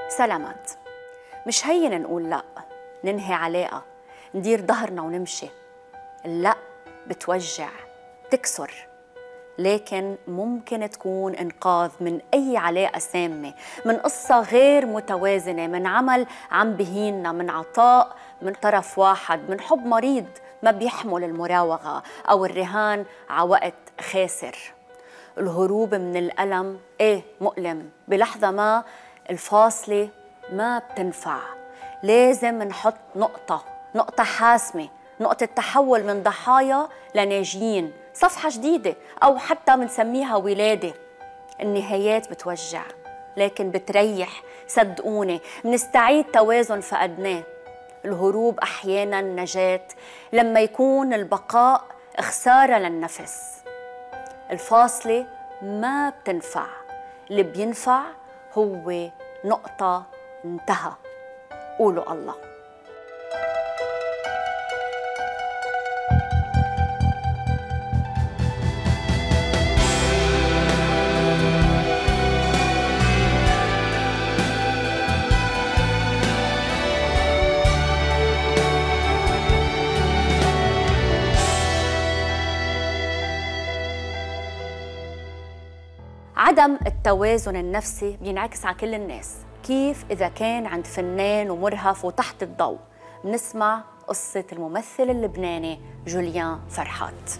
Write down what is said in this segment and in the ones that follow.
سلامات. مش هين نقول لأ، ننهي علاقة، ندير ظهرنا ونمشي. اللأ بتوجع، بتكسر، لكن ممكن تكون إنقاذ من أي علاقة سامة، من قصة غير متوازنة، من عمل عم بهيننا، من عطاء من طرف واحد، من حب مريض ما بيحمل المراوغة أو الرهان على وقت خاسر. الهروب من الألم مؤلم، بلحظة ما الفاصلة ما بتنفع. لازم نحط نقطة حاسمة، نقطة تحول من ضحايا لناجين، صفحة جديدة، أو حتى منسميها ولادة. النهايات بتوجع لكن بتريح، صدقوني منستعيد توازن فقدناه. الهروب أحياناً نجاة لما يكون البقاء خسارة للنفس. الفاصلة ما بتنفع، اللي بينفع هو نقطة انتهى. قولوا الله. عدم التوازن النفسي بينعكس على كل الناس. كيف إذا كان عند فنان ومرهف وتحت الضوء؟ بنسمع قصة الممثل اللبناني جوليان فرحات.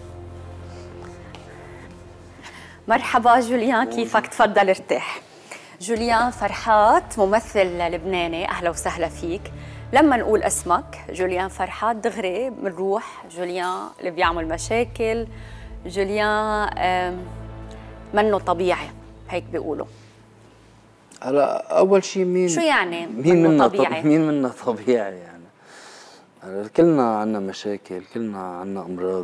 مرحبا جوليان، كيفك؟ تفضل ارتاح. جوليان فرحات ممثل لبناني، أهلا وسهلا فيك. لما نقول اسمك جوليان فرحات دغري بنروح جوليان اللي بيعمل مشاكل، جوليان منه طبيعي، هيك بيقولوا. هلا اول شيء مين شو يعني مين منه طبيعي؟ مين منا طبيعي يعني؟ كلنا عنا مشاكل، كلنا عنا امراض،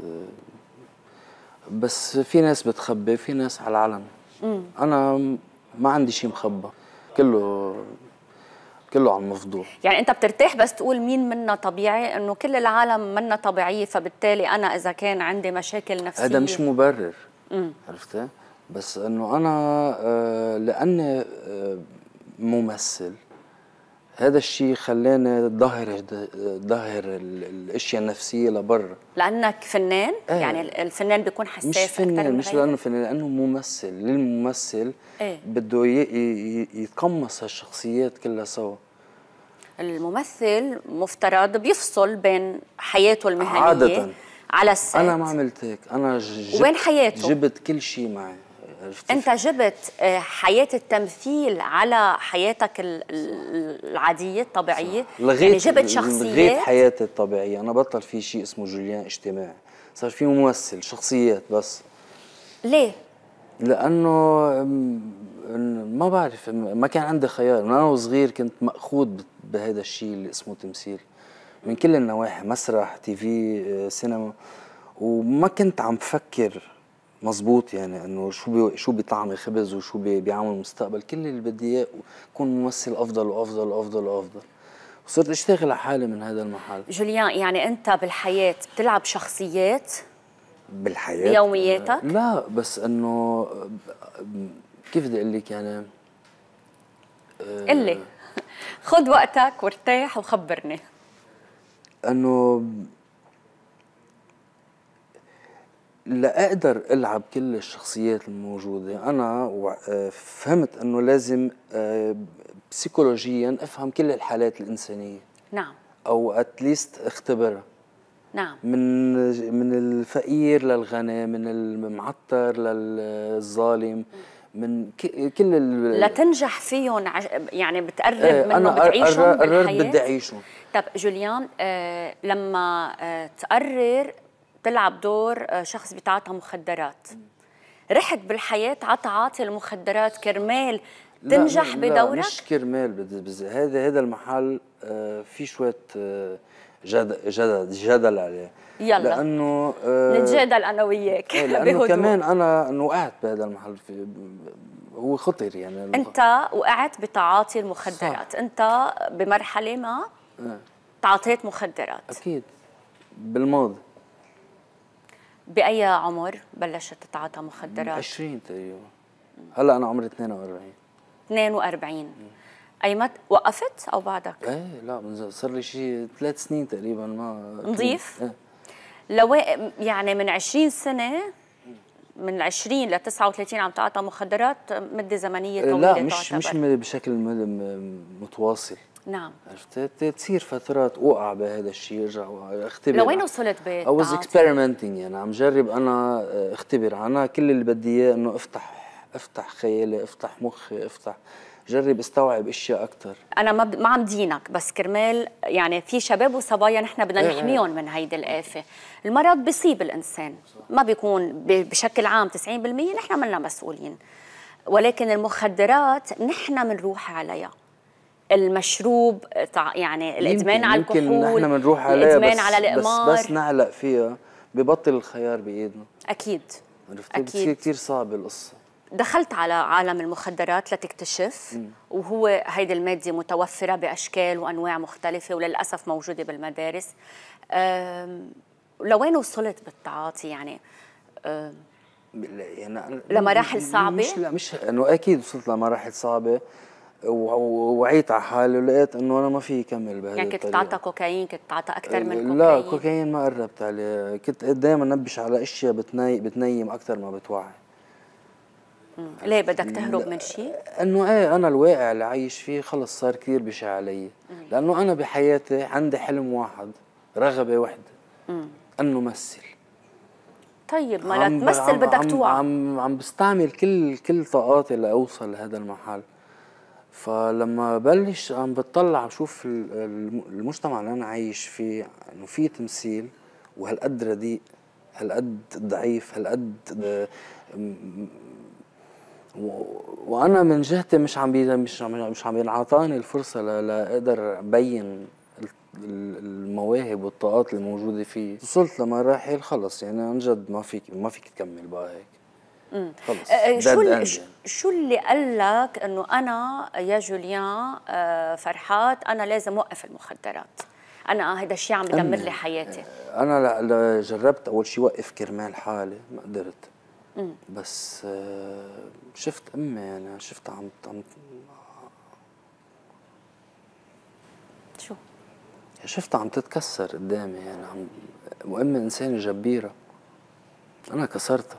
بس في ناس بتخبي، في ناس على العلن. انا ما عندي شيء مخبى، كله على المفضوح. يعني انت بترتاح بس تقول مين منا طبيعي، انه كل العالم منا طبيعيه، فبالتالي انا اذا كان عندي مشاكل نفسيه هذا مش مبرر. عرفتي؟ بس انه انا لاني ممثل، هذا الشيء خلاني ظهر الاشياء النفسيه لبرا. لانك فنان؟ يعني الفنان بيكون حساس مش فنان اكثر من مش لانه فنان، لانه ممثل. للممثل بده يتقمص هالشخصيات كلها سوا. الممثل مفترض بيفصل بين حياته المهنيه عادة على السيت. انا ما عملت هيك، انا وين حياته؟ جبت كل شيء معي. انت جبت حياة التمثيل على حياتك العادية الطبيعية، يعني جبت شخصيات. لغيت حياتي الطبيعية، أنا بطل في شيء اسمه جوليان اجتماعي، صار في ممثل شخصيات بس. ليه؟ لأنه ما بعرف، ما كان عندي خيار. من أنا وصغير كنت مأخوذ بهذا الشيء اللي اسمه تمثيل من كل النواحي، مسرح، تي في، سينما، وما كنت عم بفكر مزبوط يعني انه شو بيطعمي خبز وشو بيعمل مستقبل. كل اللي بدي اياه اكون ممثل افضل وافضل وافضل وافضل، وصرت اشتغل على حالي من هذا المحل. جوليان، يعني انت بالحياه بتلعب شخصيات بالحياه بيومياتك؟ لا، بس انه كيف بدي اقول لك يعني قل لي خذ وقتك وارتاح وخبرني. انه لا اقدر العب كل الشخصيات الموجوده، انا فهمت انه لازم بسيكولوجيا افهم كل الحالات الانسانيه. نعم. او اتليست اختبرها. نعم. من الفقير للغني، من المعطر للظالم، من كل لتنجح فيهم يعني بتقرب منه، بتعيشهم بالحياه. بالحياه. بدي اعيشهم. طب جوليان، لما تقرر تلعب دور شخص بيتعاطى مخدرات، رحت بالحياة على تعاطي المخدرات كرمال تنجح بدورك؟ لا مش كرمال، هذا المحل في شوية جدل عليه. يلا لأنه نتجادل أنا وياك. لأنه كمان أنا وقعت بهذا المحل، هو خطر يعني. أنت وقعت بتعاطي المخدرات. صح. أنت بمرحلة ما تعاطيت مخدرات. أكيد بالماضي. بأي عمر بلشت تتعاطى مخدرات؟ 20 تقريبا. هلا أنا عمري 42. 42. اي متى وقفت او بعدك؟ ايه لا صار لي شيء 3 سنين تقريبا ما نظيف؟ ايه. لو يعني من 20 سنة، من 20 ل 39 عم تعاطى مخدرات، مدة زمنية طويلة لا تعتبر. مش بشكل متواصل. نعم. عرفت؟ تصير فترات اوقع بهذا الشيء، ارجع اختبر. لوين وصلت I was بالتعاطي؟ experimenting، يعني عم جرب انا اختبر. انا كل اللي بدي اياه انه افتح خيالي، افتح مخي، جرب استوعب اشياء اكثر. انا ما عم دينك، بس كرمال يعني في شباب وصبايا نحن بدنا نحميهم من هيدي الآفة. المرض بيصيب الانسان، ما بيكون بشكل عام 90% نحن منا مسؤولين، ولكن المخدرات نحن بنروح عليها. المشروب يعني الادمان على الكحول، يمكن نحن بنروح عليها، الادمان على القمار، بس نعلق فيها ببطل الخيار بايدنا. اكيد. عرفتي؟ بتصير كثير صعبه القصه. دخلت على عالم المخدرات لتكتشف، وهو هيدي المادة متوفرة بأشكال وأنواع مختلفة وللأسف موجودة بالمدارس. لوين وصلت بالتعاطي يعني؟ يعني لمراحل صعبة؟ مش انه اكيد وصلت لمراحل صعبة، ووعيت على حالي ولقيت انه انا ما في كمل بهذه يعني كنت تعاطى كوكايين؟ كنت تعاطى اكثر من كوكايين؟ لا كوكايين ما قربت عليه، كنت دائما نبش على اشياء بتنيم اكثر ما بتوعي. ليه بدك تهرب من شيء؟ انه ايه انا الواقع اللي عايش فيه خلص صار كثير بشع علي، لانه انا بحياتي عندي حلم واحد، رغبة وحدة، انه مثل. طيب ما لتمثل بدك توعى. عم بستعمل كل طاقاتي لاوصل لهذا المحل. فلما بلش عم بتطلع بشوف المجتمع اللي انا عايش فيه انه في تمثيل، وهالقد رديء، هالقد ضعيف، هالقد وانا من جهتي مش عم ينعطاني الفرصه لاقدر ابين المواهب والطاقات الموجوده فيه. وصلت لمراحل خلص يعني عن جد ما فيك تكمل بقى هيك. خلص. شو اللي قال لك انه انا يا جوليان فرحات انا لازم اوقف المخدرات؟ انا هذا الشيء عم بدمر لي حياتي. انا لا جربت اول شيء وقف كرمال حالي، ما قدرت. بس شفت امي، يعني شفت عم شو؟ شفتها عم تتكسر قدامي، يعني وامي انسانه جبيره، انا كسرتها.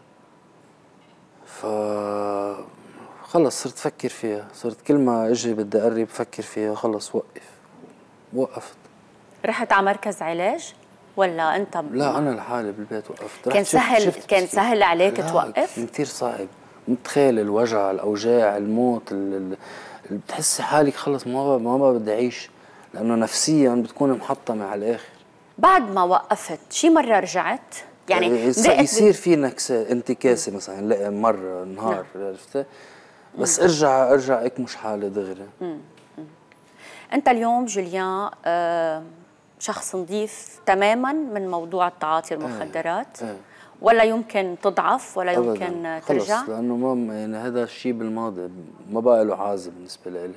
خلص صرت فكر فيها، صرت كل ما اجي بدي اقرب بفكر فيها، خلص وقفت. رحت على مركز علاج ولا انت؟ لا انا لحالي بالبيت وقفت. كان سهل عليك توقف؟ كثير صعب، متخيل الوجع، الاوجاع، الموت، اللي بتحسي حالك خلص ما بدي اعيش، لانه نفسيا بتكون محطمه على الاخر. بعد ما وقفت شي مره رجعت؟ يعني يصير في انتكاسه مثلا، نلاقي مره نهار، عرفتي؟ بس ارجع اكمش حالي دغري. انت اليوم جوليان شخص نظيف تماما من موضوع التعاطي المخدرات؟ ولا يمكن تضعف ولا يمكن أبداً. ترجع؟ خلص، لانه ما يعني هذا الشيء بالماضي، ما بقى له عازه بالنسبه لي.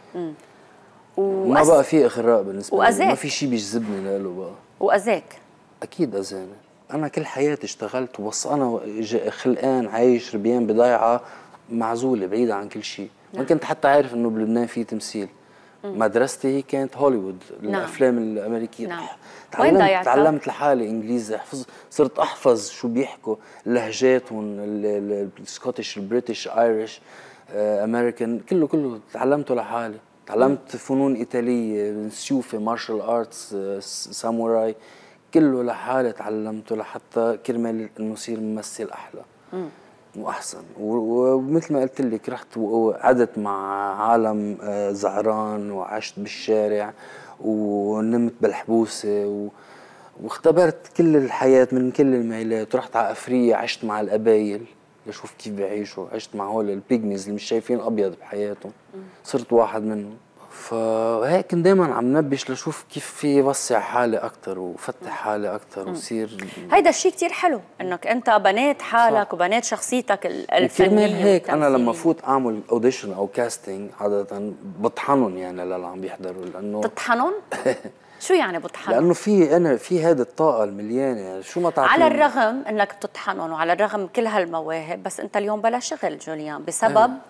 ما بقى في اغراء بالنسبه لي، ما في شيء بيجذبني له بقى. واذاك؟ اكيد اذاني. انا كل حياتي اشتغلت، بس انا خلقان عايش ربيان بضيعه، معزوله بعيده عن كل شيء. ما كنت حتى عارف انه بلبنان في تمثيل. مدرستي كانت هوليوود، الافلام الامريكيه. تعلمت لحالي انجليزي، صرت احفظ شو بيحكوا لهجاتهم، السكوتش، البريتش، ايرش، امريكان، كله تعلمته لحالي. تعلمت فنون ايطاليه، سيوفي، مارشال ارتس، ساموراي، كله لحالي تعلمته لحتى كرمال انه صير ممثل احلى واحسن. ومثل ما قلت لك رحت وقعدت مع عالم زعران، وعشت بالشارع، ونمت بالحبوسه، واختبرت كل الحياه من كل الميلات. رحت على افريقيا، عشت مع القبايل لشوف كيف بيعيشوا، عشت مع هول البيجميز اللي مش شايفين ابيض بحياتهم، صرت واحد منهم. فهيك دائما عم نبش لشوف كيف في وسع حالي اكثر وفتح حالي اكثر وصير. هيدا الشيء كثير حلو انك انت بنيت حالك. صح. وبنيت شخصيتك الفنيه. وكرمال هيك انا لما فوت اعمل اوديشن او كاستنج عاده بطحنهم، يعني للي عم بيحضروا. لانه تطحنهم؟ شو يعني بطحنهم؟ لانه في هذه الطاقه المليانه، يعني شو ما تعطيهم. على الرغم انك بتطحنهم وعلى الرغم كل هالمواهب، بس انت اليوم بلا شغل جوليان بسبب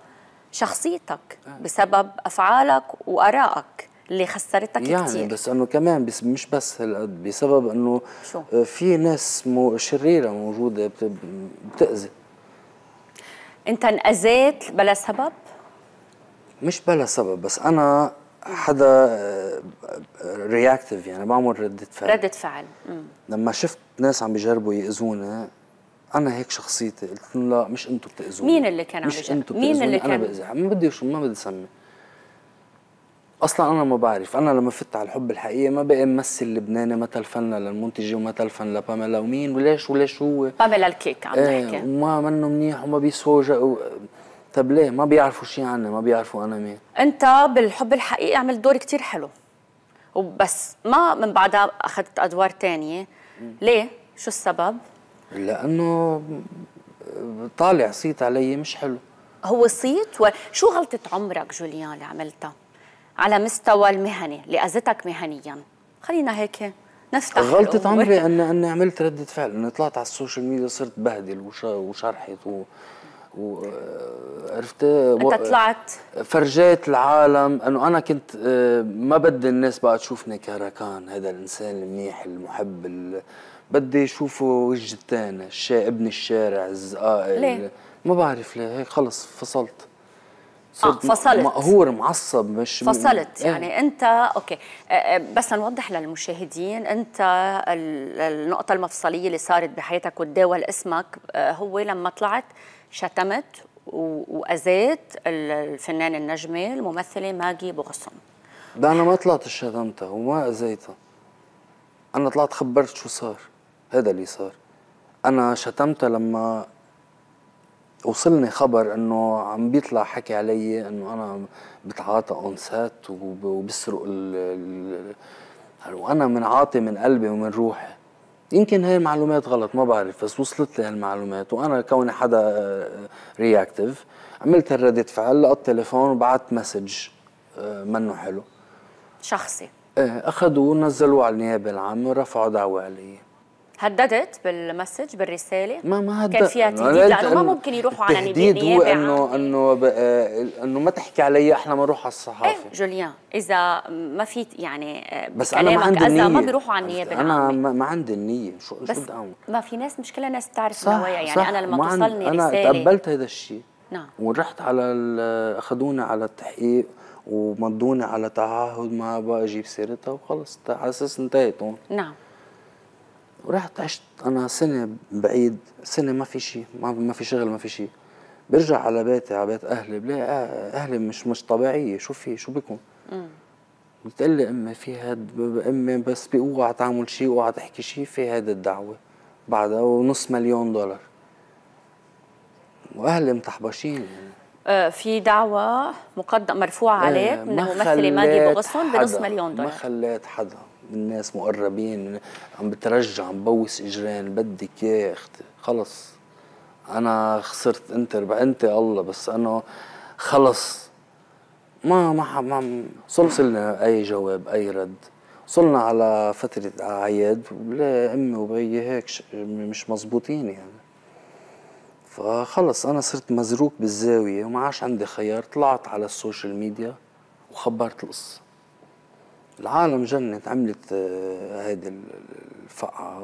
شخصيتك بسبب افعالك وارائك اللي خسرتك يعني كثير. بس انه كمان مش بس هالقد، بسبب انه شو؟ في ناس شريره موجوده بتاذي. انت انأذيت بلا سبب؟ مش بلا سبب، بس انا حدا رياكتيف، يعني بعمل ردة فعل. ردة فعل. لما شفت ناس عم بيجربوا يأذوني، انا هيك شخصيتي، قلت لهم لا، مش انتم بتأذوني. مين اللي كان عم مش انتم مين اللي بتأذوني، انا كان؟ بأذي. ما بدي اسمي. اصلا انا ما بعرف. انا لما فت على الحب الحقيقي ما بقى ممثل لبناني ما تلفنا للمنتجه وما تلفن لباميلا ومين وليش هو باميلا الكيك عم تحكي. وما منه منيح وما بيسوى طب ليه؟ ما بيعرفوا شيء عني، ما بيعرفوا انا مين. انت بالحب الحقيقي عملت دور كتير حلو، وبس ما من بعدها اخذت ادوار تانية. ليه؟ شو السبب؟ لانه طالع صيت علي مش حلو. هو صيت؟ وشو غلطة عمرك جوليان اللي عملتها على مستوى المهني اللي اذتك مهنيا؟ خلينا هيك نفتح غلطة عمري اني عملت ردة فعل، اني طلعت على السوشيال ميديا صرت بهدل وشرحت وعرفت. انت طلعت فرجيت العالم انه انا كنت ما بدي الناس بقى تشوفني كهركان، هذا الانسان المنيح المحب بدي يشوفوا وجه الثاني، ابن الشارع الزقاق. ليه؟ ما بعرف ليه، هيك خلص فصلت. فصلت، مقهور معصب، مش فصلت. يعني انت اوكي. بس نوضح للمشاهدين، انت النقطة المفصلية اللي صارت بحياتك وتداول اسمك هو لما طلعت شتمت واذيت الفنانة النجمة الممثلة ماجي بوغسون. ده انا ما طلعت شتمتها وما اذيتها، انا طلعت خبرت شو صار. هذا اللي صار. انا شتمتها لما وصلني خبر انه عم بيطلع حكي علي انه انا بتعاطى انسات وبسرق وانا منعاطي من قلبي ومن روحي. يمكن هاي المعلومات غلط، ما بعرف، بس وصلت لي هالمعلومات، وانا كوني حدا رياكتيف عملت هالردة فعل، لقيت تليفون وبعت مسج منه حلو شخصي. اخذوه ونزلوه على النيابه العامه ورفعوا دعوه علي. هددت بالمسج بالرساله؟ ما هددت. كان فيها تهديد؟ لانه ما ممكن يروحوا على نيابه عامه. انه ما تحكي علي، احنا ما نروح على الصحافه. ايه جوليان، اذا ما في يعني بس انا ما عندي النية، النية، ما بيروحوا على النيابه العامه. انا ما عندي النية. شو بدي اعمل؟ ما في ناس، مش كل الناس بتعرف صح النوايا. يعني صح. انا لما توصلني انا رساله تقبلت هذا الشيء. نعم. ورحت على اخذوني على التحقيق ومضوني على تعهد، ما بقى اجيب سيرتها وخلص، على اساس انتهيت هون. نعم. ورحت عشت انا سنه بعيد، سنه ما في شيء، ما في شغل، ما في شيء. برجع على بيتي، على بيت اهلي، بلاقي اهلي مش طبيعيه. شو بكم؟ بتقول لي امي في امي بس اوعى تعمل شيء، اوعى تحكي شيء، في هيدي الدعوه بعدها $500,000 واهلي متحبشين. يعني في دعوة مرفوعة عليك من الممثلة ماجي بوغسون $500,000. ما خليت حدا من الناس مقربين عم بترجع، عم بوس اجرين، بدك اياه يا اختي، خلص انا خسرت. انت الله، بس انا خلص ما وصلنا اي جواب، اي رد. وصلنا على فترة اعياد، ولا امي وبيي هيك مش مزبوطين يعني. فخلص انا صرت مزروك بالزاوية وما عاش عندي خيار. طلعت على السوشيال ميديا وخبرت القصة. العالم جنت، عملت هيدي الفقعة،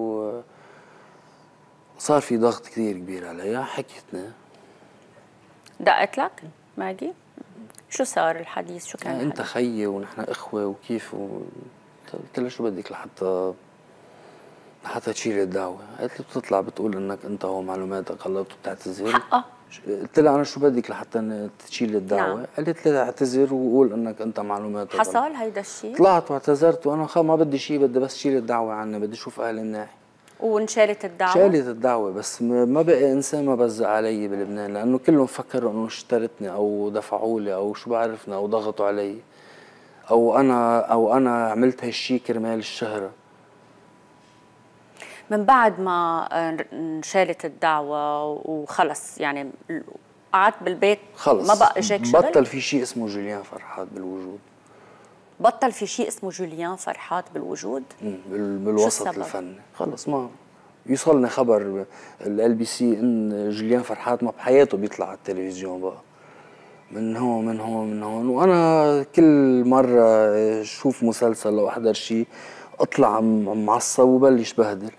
وصار في ضغط كثير كبير عليها. حكيتنا. دقت لك ماجي؟ شو صار الحديث؟ شو كان انت خيي ونحن اخوه وكيف قلت لها شو بدك لحتى تشيل الدعوه؟ قالت لي بتطلع بتقول انك انت هو معلوماتك غلط وبتعتذر. حقها. قلت لها انا شو بدك لحتى تشيل الدعوه؟ نعم. قالت لي اعتذر وقول انك انت معلوماتك غلط. حصل هيدا الشيء؟ طلعت واعتذرت، وانا ما بدي شيء، بدي بس شيل الدعوه عني، بدي اشوف اهلي مناح. وانشالت الدعوه؟ شالت الدعوه، بس ما بقي انسان ما بزق علي بلبنان، لانه كلهم فكروا انه اشترتني او دفعوا لي او شو بعرفنا او ضغطوا علي او انا عملت هالشيء كرمال الشهره. من بعد ما انشالت الدعوه وخلص، يعني قعدت بالبيت خلص، ما بقى اجاك شغل؟ بطل في شيء اسمه جوليان فرحات بالوجود. بطل في شيء اسمه جوليان فرحات بالوجود؟ بالوسط الفني خلص. ما يوصلني خبر LBC ان جوليان فرحات ما بحياته بيطلع على التلفزيون بقى. من هون من هون من هون. وانا كل مره اشوف مسلسل او احضر شيء اطلع معصب وبلش بهدل.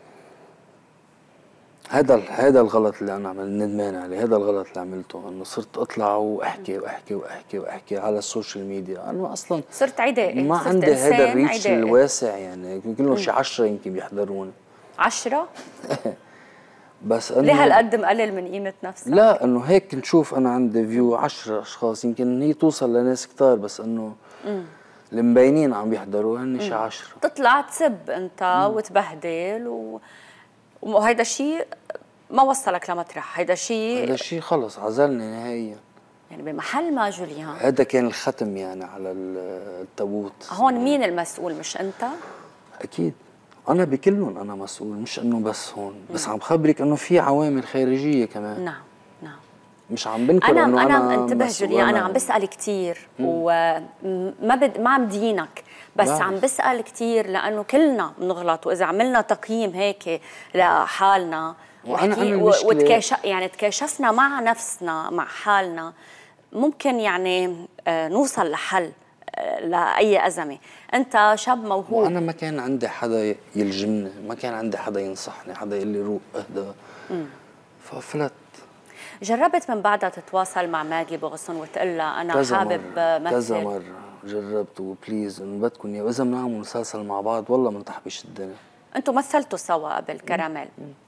هذا الغلط اللي انا ندمان عليه، هذا الغلط اللي عملته، انه صرت اطلع واحكي واحكي واحكي واحكي على السوشيال ميديا. انا اصلا صرت عدائي، ما صرت عندي هذا الريتش عدائي. الواسع، يعني كلهم شي 10 يمكن بيحضروني. 10؟ بس انه ليه هالقد مقلل من قيمة نفسك؟ لا، انه هيك نشوف انا عندي فيو 10 اشخاص، يمكن هي توصل لناس كتار، بس انه المبينين عم يحضروا هن شي 10. تطلع تسب انت وتبهدل وهيدا الشيء ما وصلك لمطرح، هيدا الشيء خلص عزلني نهائيا. يعني بمحل ما جوليان، هذا كان الختم يعني على التابوت. هون مين المسؤول مش انت؟ اكيد انا بكلهم انا مسؤول، مش انه بس هون، بس عم خبرك انه في عوامل خارجيه كمان. نعم نعم. مش عم بنكر انا انه انا منتبه جوليان، انا عم بسال كثير ما عم دينك، بس بعرف. عم بسال كثير لانه كلنا بنغلط، واذا عملنا تقييم هيك لحالنا يعني تكاشفنا مع نفسنا مع حالنا، ممكن يعني نوصل لحل لاي ازمه. انت شاب موهوب، وانا ما كان عندي حدا يلجمني، ما كان عندي حدا ينصحني، حدا يقول لي روق اهدى، ففلت. جربت من بعدها تتواصل مع ماجي بغصن وتقول لها انا حابب مثل؟ كذا مرة جربت، وبليز انه بدكم اياه، واذا بنعمل مسلسل مع بعض والله بنطحبش الدنيا. انتوا مثلتوا سوا قبل كراميل؟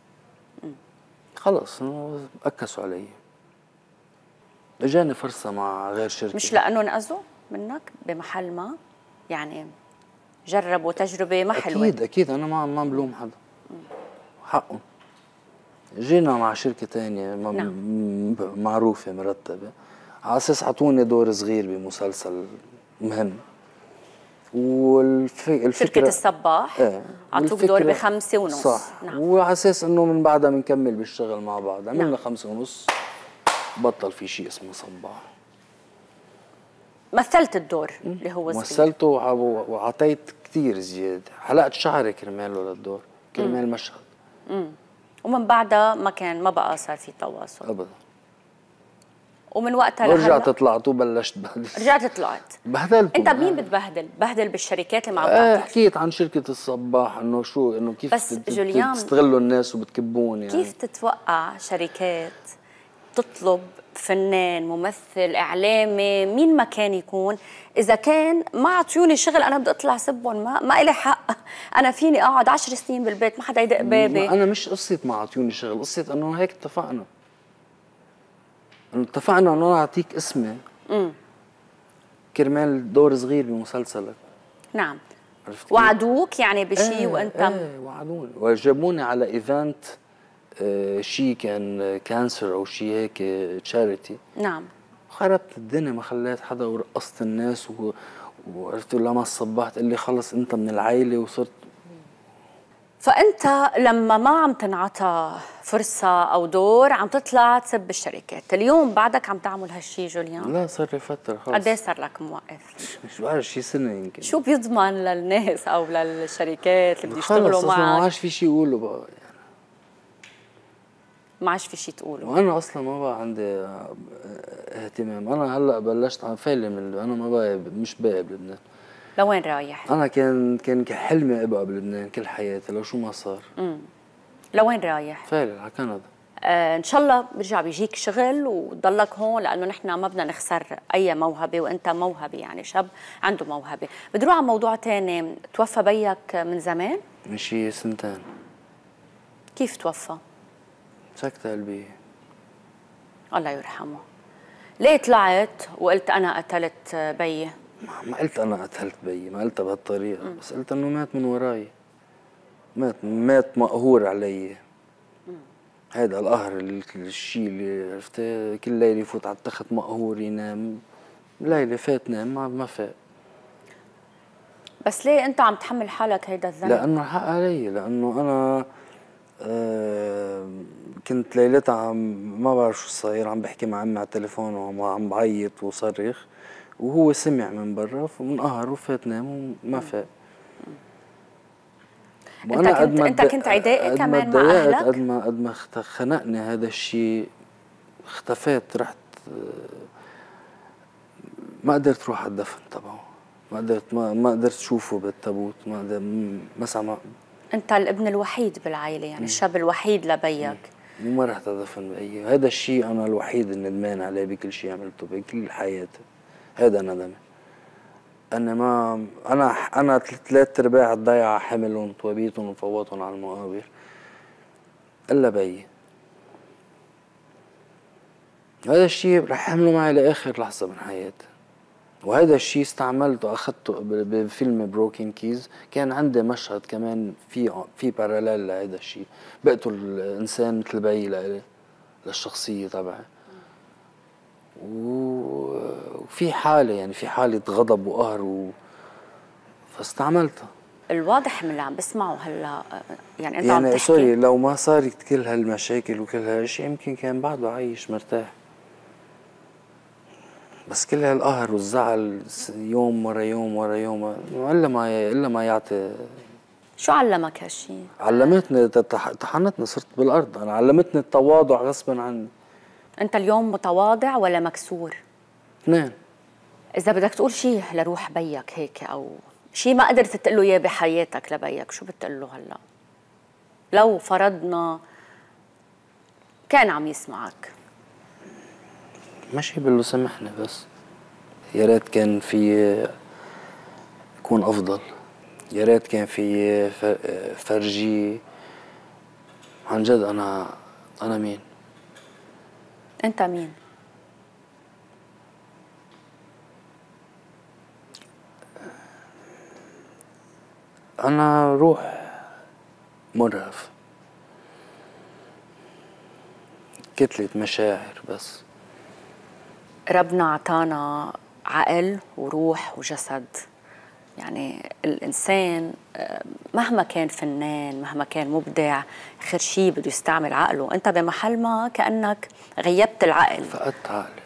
خلص انه اكسوا علي. اجاني فرصة مع غير شركة. مش لانه انأذوا منك بمحل ما؟ يعني جربوا تجربة ما حلوة. اكيد انا ما بلوم حدا، حقهم. جينا مع شركة تانية معروفة مرتبة، على اساس عطوني دور صغير بمسلسل مهم، والفكرة شركة الصباح عطوك دور ب5:30. صح. نعم. وعلى اساس انه من بعدها بنكمل بالشغل مع بعض، عملنا 5:30 بطل في شيء اسمه صباح. مثلت الدور اللي هو صغير، مثلته وعطيت كثير زيادة، حلقت شعري كرماله للدور، كرمال مشهد. ومن بعدها ما بقى صار في تواصل ابدا. ومن وقتها ورجعت طلعت وبلشت بهدل. رجعت طلعت بهدلت. انت مين بتبهدل؟ بهدل بالشركات اللي مع بعض. حكيت عن شركة الصباح انه شو، انه كيف بس جوليان تستغلوا الناس وبتكبون يعني. كيف تتوقع شركات تطلب فنان ممثل اعلامي مين ما كان يكون، اذا كان ما عطيوني شغل انا بدي اطلع سبهم؟ ما إلي حق، انا فيني اقعد 10 سنين بالبيت ما حدا يدق بابي. انا مش قصه ما عطيوني شغل، قصه انه هيك اتفقنا، انه اتفقنا انه انا اعطيك اسمي كرمال دور صغير بمسلسلك. نعم. وعدوك يعني بشيء وانت وعدوني وجابوني على ايفنت شيء كان كانسر او شيء هيك تشاريتي. نعم. خربت الدنيا، ما خليت حدا ورقصت الناس وعرفت لما صبحت قال لي خلص انت من العائله وصرت. فانت لما ما عم تنعطى فرصه او دور عم تطلع تسب الشركات، اليوم بعدك عم تعمل هالشيء جوليان؟ لا صار لي فتره خلص. قد ايه صار لك موقف؟ مش بعرف شي سنه يمكن. شو بيضمن للناس او للشركات اللي بيشتغلوا معك؟ ما عادش في شيء يقولوا بقى يعني. ما عادش في شيء تقوله. وانا اصلا ما بقى عندي اهتمام، انا هلا بلشت عم فايله من انا ما بقى مش باقي بلبنان. لوين رايح؟ انا كان حلمي ابقى بلبنان كل حياتي لو شو ما صار. لوين رايح؟ فايله على كندا. ان شاء الله برجع بيجيك شغل وتضلك هون، لانه نحن ما بدنا نخسر اي موهبه، وانت موهبه يعني شاب عنده موهبه. بدي اروح على موضوع ثاني، توفى بيك من زمان؟ من شي 2 سنين. كيف توفى؟ سكتة قلبية. الله يرحمه. ليه طلعت وقلت انا قتلت بيي؟ ما قلت انا قتلت بيي، ما قلتها بهالطريقه، بس قلت انه مات من وراي، مات مقهور علي. هذا القهر الشيء اللي عرفته، كل ليله يفوت على التخت مقهور ينام، ليله فات نام ما فاق. بس ليه انت عم تحمل حالك هيدا الذنب؟ لانه الحق علي، لانه انا كنت ليلتها ما بعرف شو صاير، عم بحكي مع امي على التليفون وعم بعيط وصرخ، وهو سمع من برا فانقهر وفات نام وما فاق. انت كنت عدائي كمان مع اهلك؟ قد ما خنقني هذا الشيء، اختفيت، رحت ما قدرت روح على الدفن تبعه، ما قدرت شوفه بالتابوت، ما قدرت ما. انت الابن الوحيد بالعائله، يعني الشاب الوحيد لبيك. وما رحت ادفن باي. هذا الشيء انا الوحيد الندمان عليه بكل شيء عملته بكل حياتي. هذا ندمي. انا ثلاث ارباع الضيعه حملهم توابيتهم وفوتهم على المقابر الا بيي. هذا الشيء رح احمله معي لاخر لحظه من حياتي. وهذا الشيء استعملته اخذته بفيلم بروكن كيز. كان عندي مشهد كمان في باراليل لهذا الشيء، بقتل انسان مثل بيي لإلي، للشخصيه تبعي. وفي حاله، يعني في حاله غضب وقهر فاستعملتها. الواضح من اللي عم بسمعه هلا، يعني انت عم تحكي سوري، لو ما صارت كل هالمشاكل وكل هالشيء يمكن كان بعده عايش مرتاح. بس كل هالقهر والزعل يوم ورا يوم ورا يوم الا ما يعطي. شو علمك هالشيء؟ علمتني، طحنتني، صرت بالارض. انا علمتني التواضع غصبا عني. انت اليوم متواضع ولا مكسور؟ اثنين. اذا بدك تقول شيء لروح بيك هيك، او شيء ما قدرت تقول له اياه بحياتك لبيك، شو بتقول له هلا؟ لو فرضنا كان عم يسمعك. ماشي، بقول له سامحني، بس يا ريت كان في يكون افضل. يا ريت كان في فرجي عن جد انا مين. انت مين؟ انا روح مرهف، كتلة مشاعر بس. ربنا عطانا عقل وروح وجسد. يعني الإنسان مهما كان فنان، مهما كان مبدع، آخر شيء بده يستعمل عقله. أنت بمحل ما كأنك غيبت العقل، فقدت عقلي.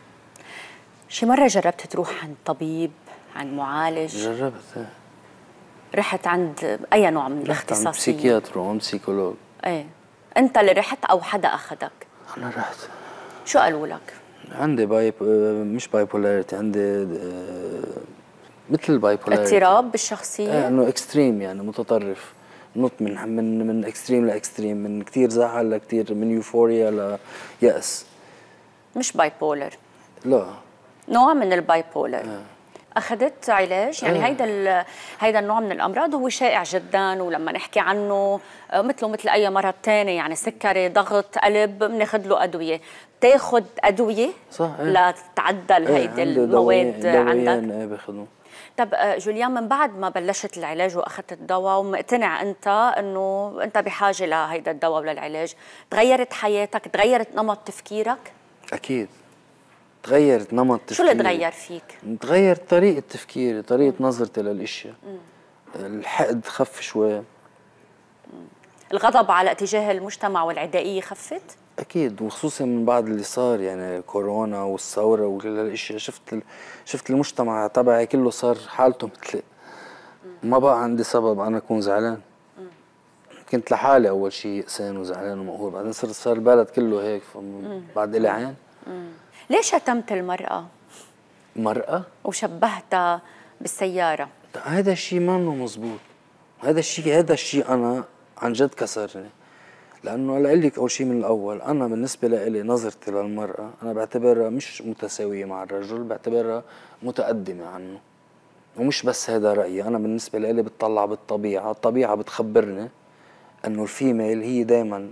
شي مرة جربت تروح عند طبيب، عند معالج؟ جربت. رحت عند أي نوع من الاختصاصيين؟ رحت عند بسيكياتر وعند بسيكولوج. ايه، أنت اللي رحت أو حدا أخذك؟ أنا رحت. شو قالوا لك؟ عندي مش بايبولاريتي، عندي مثل البايبولاريتي، اضطراب بالشخصية؟ انه اكستريم، يعني متطرف، نط من اكستريم لاكستريم، من كثير زعل لكثير، من يوفوريا ليأس. مش بايبولر؟ لا، نوع من البايبولر. أخذت علاج؟ يعني هيدا النوع من الأمراض هو شائع جدا، ولما نحكي عنه مثله مثل أي مرض تاني، يعني سكري، ضغط، قلب، بناخذ له أدوية. تاخذ أدوية صح لتتعدل هيدي المواد عندك؟ باخذهم. طب جوليان، من بعد ما بلشت العلاج واخذت الدواء ومقتنع انت انه انت بحاجه لهيدا الدواء وللعلاج، تغيرت حياتك؟ تغيرت نمط تفكيرك؟ اكيد تغيرت نمط تفكيري. شو اللي تغير فيك؟ تغيرت طريقه تفكيري، طريقه نظرتي للاشياء. الحقد خف شوي. الغضب على اتجاه المجتمع والعدائيه خفت؟ اكيد، وخصوصا من بعد اللي صار، يعني كورونا والثوره وكل هالاشياء. شفت المجتمع تبعي كله صار حالته مثلي. ما بقى عندي سبب انا اكون زعلان. كنت لحالي اول شيء يأسان وزعلان ومقهور، بعدين صار البلد كله هيك، بعد إلي عين. ليش شتمت المرأة؟ مرأة؟ وشبهتها بالسيارة؟ هذا الشيء ما مزبوط. هذا الشيء انا عن جد كسرني. لأنه لأقول لك أول شيء من الأول، أنا بالنسبة لي نظرتي للمرأة أنا بعتبرها مش متساوية مع الرجل، بعتبرها متقدمة عنه. ومش بس هذا رأيي، أنا بالنسبة لي بتطلع بالطبيعة. الطبيعة بتخبرني أنه الفيميل هي دايما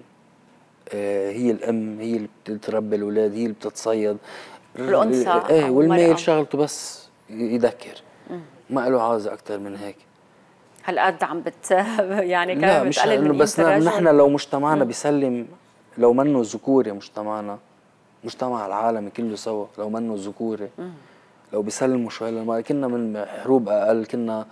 هي الأم، هي اللي بتربي الأولاد، هي اللي بتصيد. الأنثى والميل شغلته بس يذكر، ما له عازة أكتر من هيك. هالقد عم يعني كمان لا، مش انه بس نحن لو مجتمعنا بيسلم، لو منه ذكوري مجتمعنا، مجتمع العالم كله سوا، لو منه ذكوري، لو بيسلموا شوي للمرأة، كنا من حروب اقل، كنا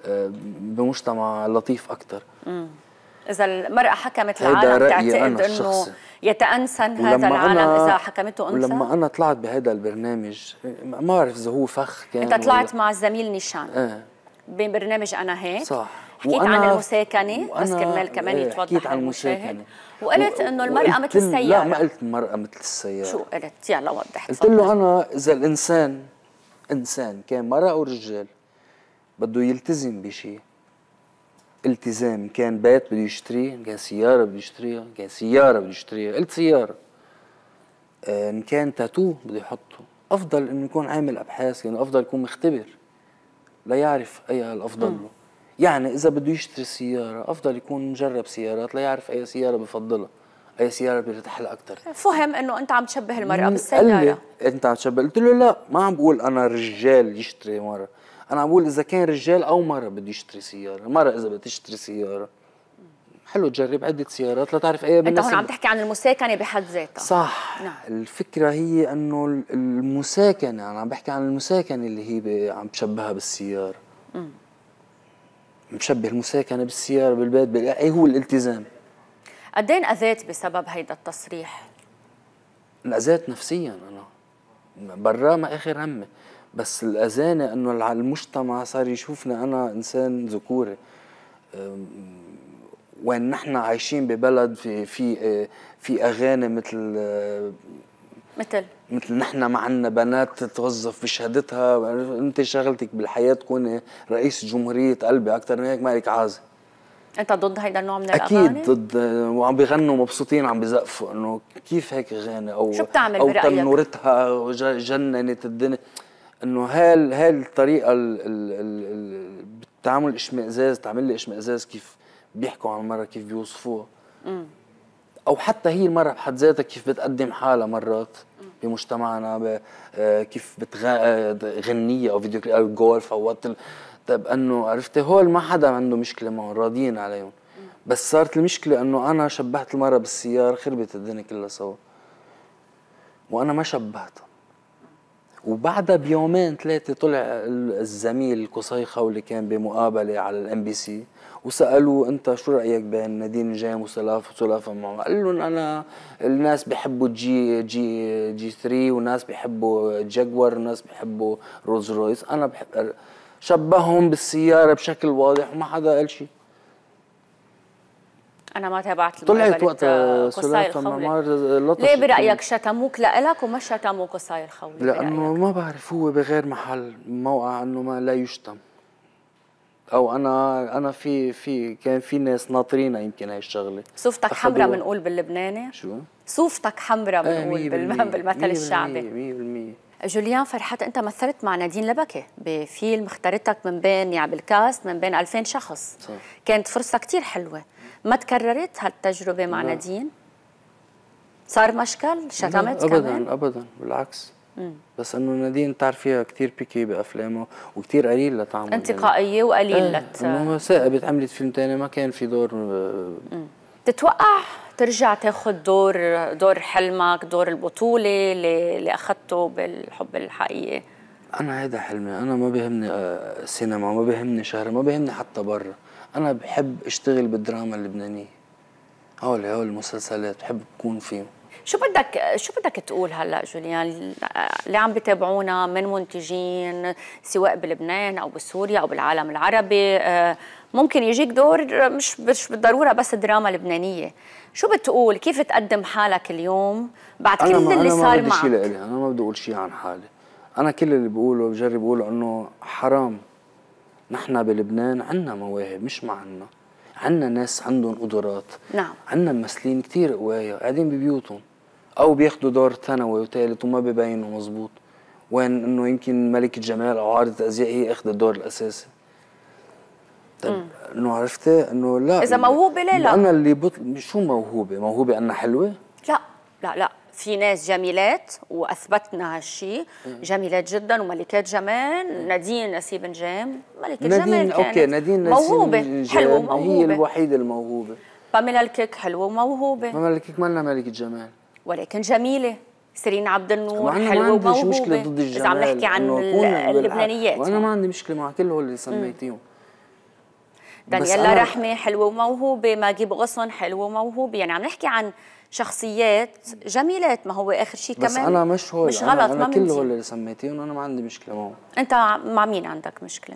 بمجتمع لطيف اكثر. اذا المرأة حكمت العالم تعتقد انه يتأنسن هذا العالم اذا حكمته انثى؟ ولما انا طلعت بهذا البرنامج، ما بعرف اذا هو فخ كان. انت طلعت مع الزميل نيشان ببرنامج انا هيك، صح، حكيت عن المساكنة، بس كرمال كمان يتوضح على المشاهد، وقلت انه المرأة مثل السيارة. لا، ما قلت المرأة مثل السيارة. شو قلت؟ يلا وضح. قلت له انا اذا الانسان انسان كان مرأة او رجال بده يلتزم بشيء، التزام، كان بيت بده يشتريه، كان سيارة بده يشتريها، كان سيارة بده يشتريها، قلت سيارة، إن كان تاتو بده يحطه، أفضل إنه يكون عامل أبحاث، يعني أفضل يكون مختبر ليعرف أي الأفضل له. يعني إذا بده يشتري سيارة أفضل يكون مجرب سيارات ليعرف أي سيارة بفضلها، أي سيارة بيرتاح لها أكثر. فهم إنه أنت عم تشبه المرأة قال لي بالسيارة. أنت عم تشبه، قلت له لا، ما عم بقول أنا رجال يشتري مرة، أنا عم بقول إذا كان رجال أو مرة بده يشتري سيارة، مرة إذا بدها تشتري سيارة حلو تجرب عدة سيارات لتعرف ايه انت بالنسبة. هون عم تحكي عن المساكنة بحد ذاتها. صح. نعم. الفكرة هي انه المساكنة، انا عم بحكي عن المساكنة اللي هي عم بشبهها بالسيارة. مشبه المساكنة بالسيارة بالبيت ايه هو الالتزام. قد ايه انأذيت بسبب هيدا التصريح؟ انأذيت نفسيا انا، برا ما اخر همي، بس الاذاني انه المجتمع صار يشوفني انا انسان ذكوري، وين نحن عايشين ببلد في اغاني مثل نحن ما عنا بنات توظف بشهادتها، انت شغلتك بالحياه تكوني رئيس جمهوريه قلبي، اكثر من هيك ما لك عازه. انت ضد هيدا النوع من الاغاني؟ اكيد ضد، وعم بيغنوا مبسوطين عم بيزقفوا انه كيف هيك غنى، او شو بتعمل او برأيك؟ تنورتها جننت الدنيا، انه هاي الطريقه بالتعامل الاشمئزاز، تعمل لي اشمئزاز كيف بيحكوا عن المرة، كيف بيوصفوها، او حتى هي المرة بحد ذاتها كيف بتقدم حالها مرات بمجتمعنا، كيف غنية او فيديو كليب او جولف او وات. طيب انه عرفتي هول ما حدا عنده مشكلة معهم، راضيين عليهم، بس صارت المشكلة انه انا شبهت المرة بالسيارة، خربت الدنيا كلها سوا، وانا ما شبهتها. وبعدها بيومين ثلاثة طلع الزميل قصي خولي كان بمقابلة على الام بي سي، وسألوه انت شو رأيك بين نادين جيم وسلافة معه؟ قال لهم انا الناس بيحبوا جي 3 وناس بيحبوا جاكور وناس بيحبوا رولز رويس، انا بحب شبههم بالسيارة بشكل واضح وما حدا قال شيء. أنا ما تابعت طلعت وقتها قصي الخولي. ليه برأيك شتموك لإلك وما شتموا قصي الخولي؟ لأنه ما بعرف، هو بغير محل موقع انه ما لا يشتم، او انا كان في ناس ناطرينها يمكن هاي الشغله. صوفتك حمراء بنقول باللبناني؟ شو؟ صوفتك حمراء بنقول بالمثل الشعبي. 100%. جوليان فرحات، انت مثلت مع نادين لبكي بفيلم، اختارتك من بين يعني بالكاست من بين 2000 شخص. صح. كانت فرصه كثير حلوه، ما تكررت هالتجربه مع لا. نادين؟ صار مشكل؟ شتمت أبداً كمان؟ ابدا بالعكس. بس انه نادين بتعرفيها كثير بيكي بافلامه وكثير قليل لتعمل انتقائيه وقليل انه ثاقبت عملت فيلم ثاني ما كان في دور. تتوقع ترجع تاخذ دور حلمك، دور البطوله اللي اخذته بالحب الحقيقي؟ انا هيدا حلمي، انا ما بيهمني سينما، ما بيهمني شهر، ما بيهمني حتى برا، انا بحب اشتغل بالدراما اللبنانيه، هول المسلسلات بحب بكون فيهم. شو بدك تقول هلا جوليان اللي عم بتابعونا من منتجين سواء بلبنان او بسوريا او بالعالم العربي، ممكن يجيك دور مش بالضروره بس دراما لبنانيه، شو بتقول؟ كيف تقدم حالك اليوم بعد كل اللي صار معك؟ انا ما بدي اقول شيء عن حالي، انا كل اللي بقوله بجرب اقوله انه حرام نحن بلبنان عنا مواهب، مش ما عنا ناس عندهم قدرات. نعم. عنا ممثلين كثير قوايا قاعدين ببيوتهم او بياخذوا دور ثانوي وثالث وما ببينوا مزبوط، وين انه يمكن ملكة جمال او عارضة ازياء هي اخذت الدور الاساسي. طيب انه عرفتي انه لا، اذا موهوبة ليه لا؟ انا اللي شو موهوبة انا حلوة؟ لا في ناس جميلات واثبتنا هالشيء، جميلات جدا وملكات جمال. نادين نسيب نجام ملكة جمال، اوكي نادين موهوبة حلوة وموهوبة، هي الوحيدة الموهوبة. باميلا الكيك حلوة وموهوبة. باميلا الكيك ما لنا ملكة جمال ولكن جميلة. سيرين عبد النور حلوة وموهوبة. مشكلة ضد الجمال، إذا عم نحكي عن اللبنانيات، وانا ما عندي مشكلة مع كل هول اللي سميتيهم. دانييلا رحمة حلوة وموهوبة، ماجي بغصن حلوة وموهوبة، يعني عم نحكي عن شخصيات جميلات، ما هو اخر شيء كمان. بس انا مش هول، مش غلط، أنا كل هول اللي سميتيهم انا ما عندي مشكلة معهم. انت مع مين عندك مشكلة؟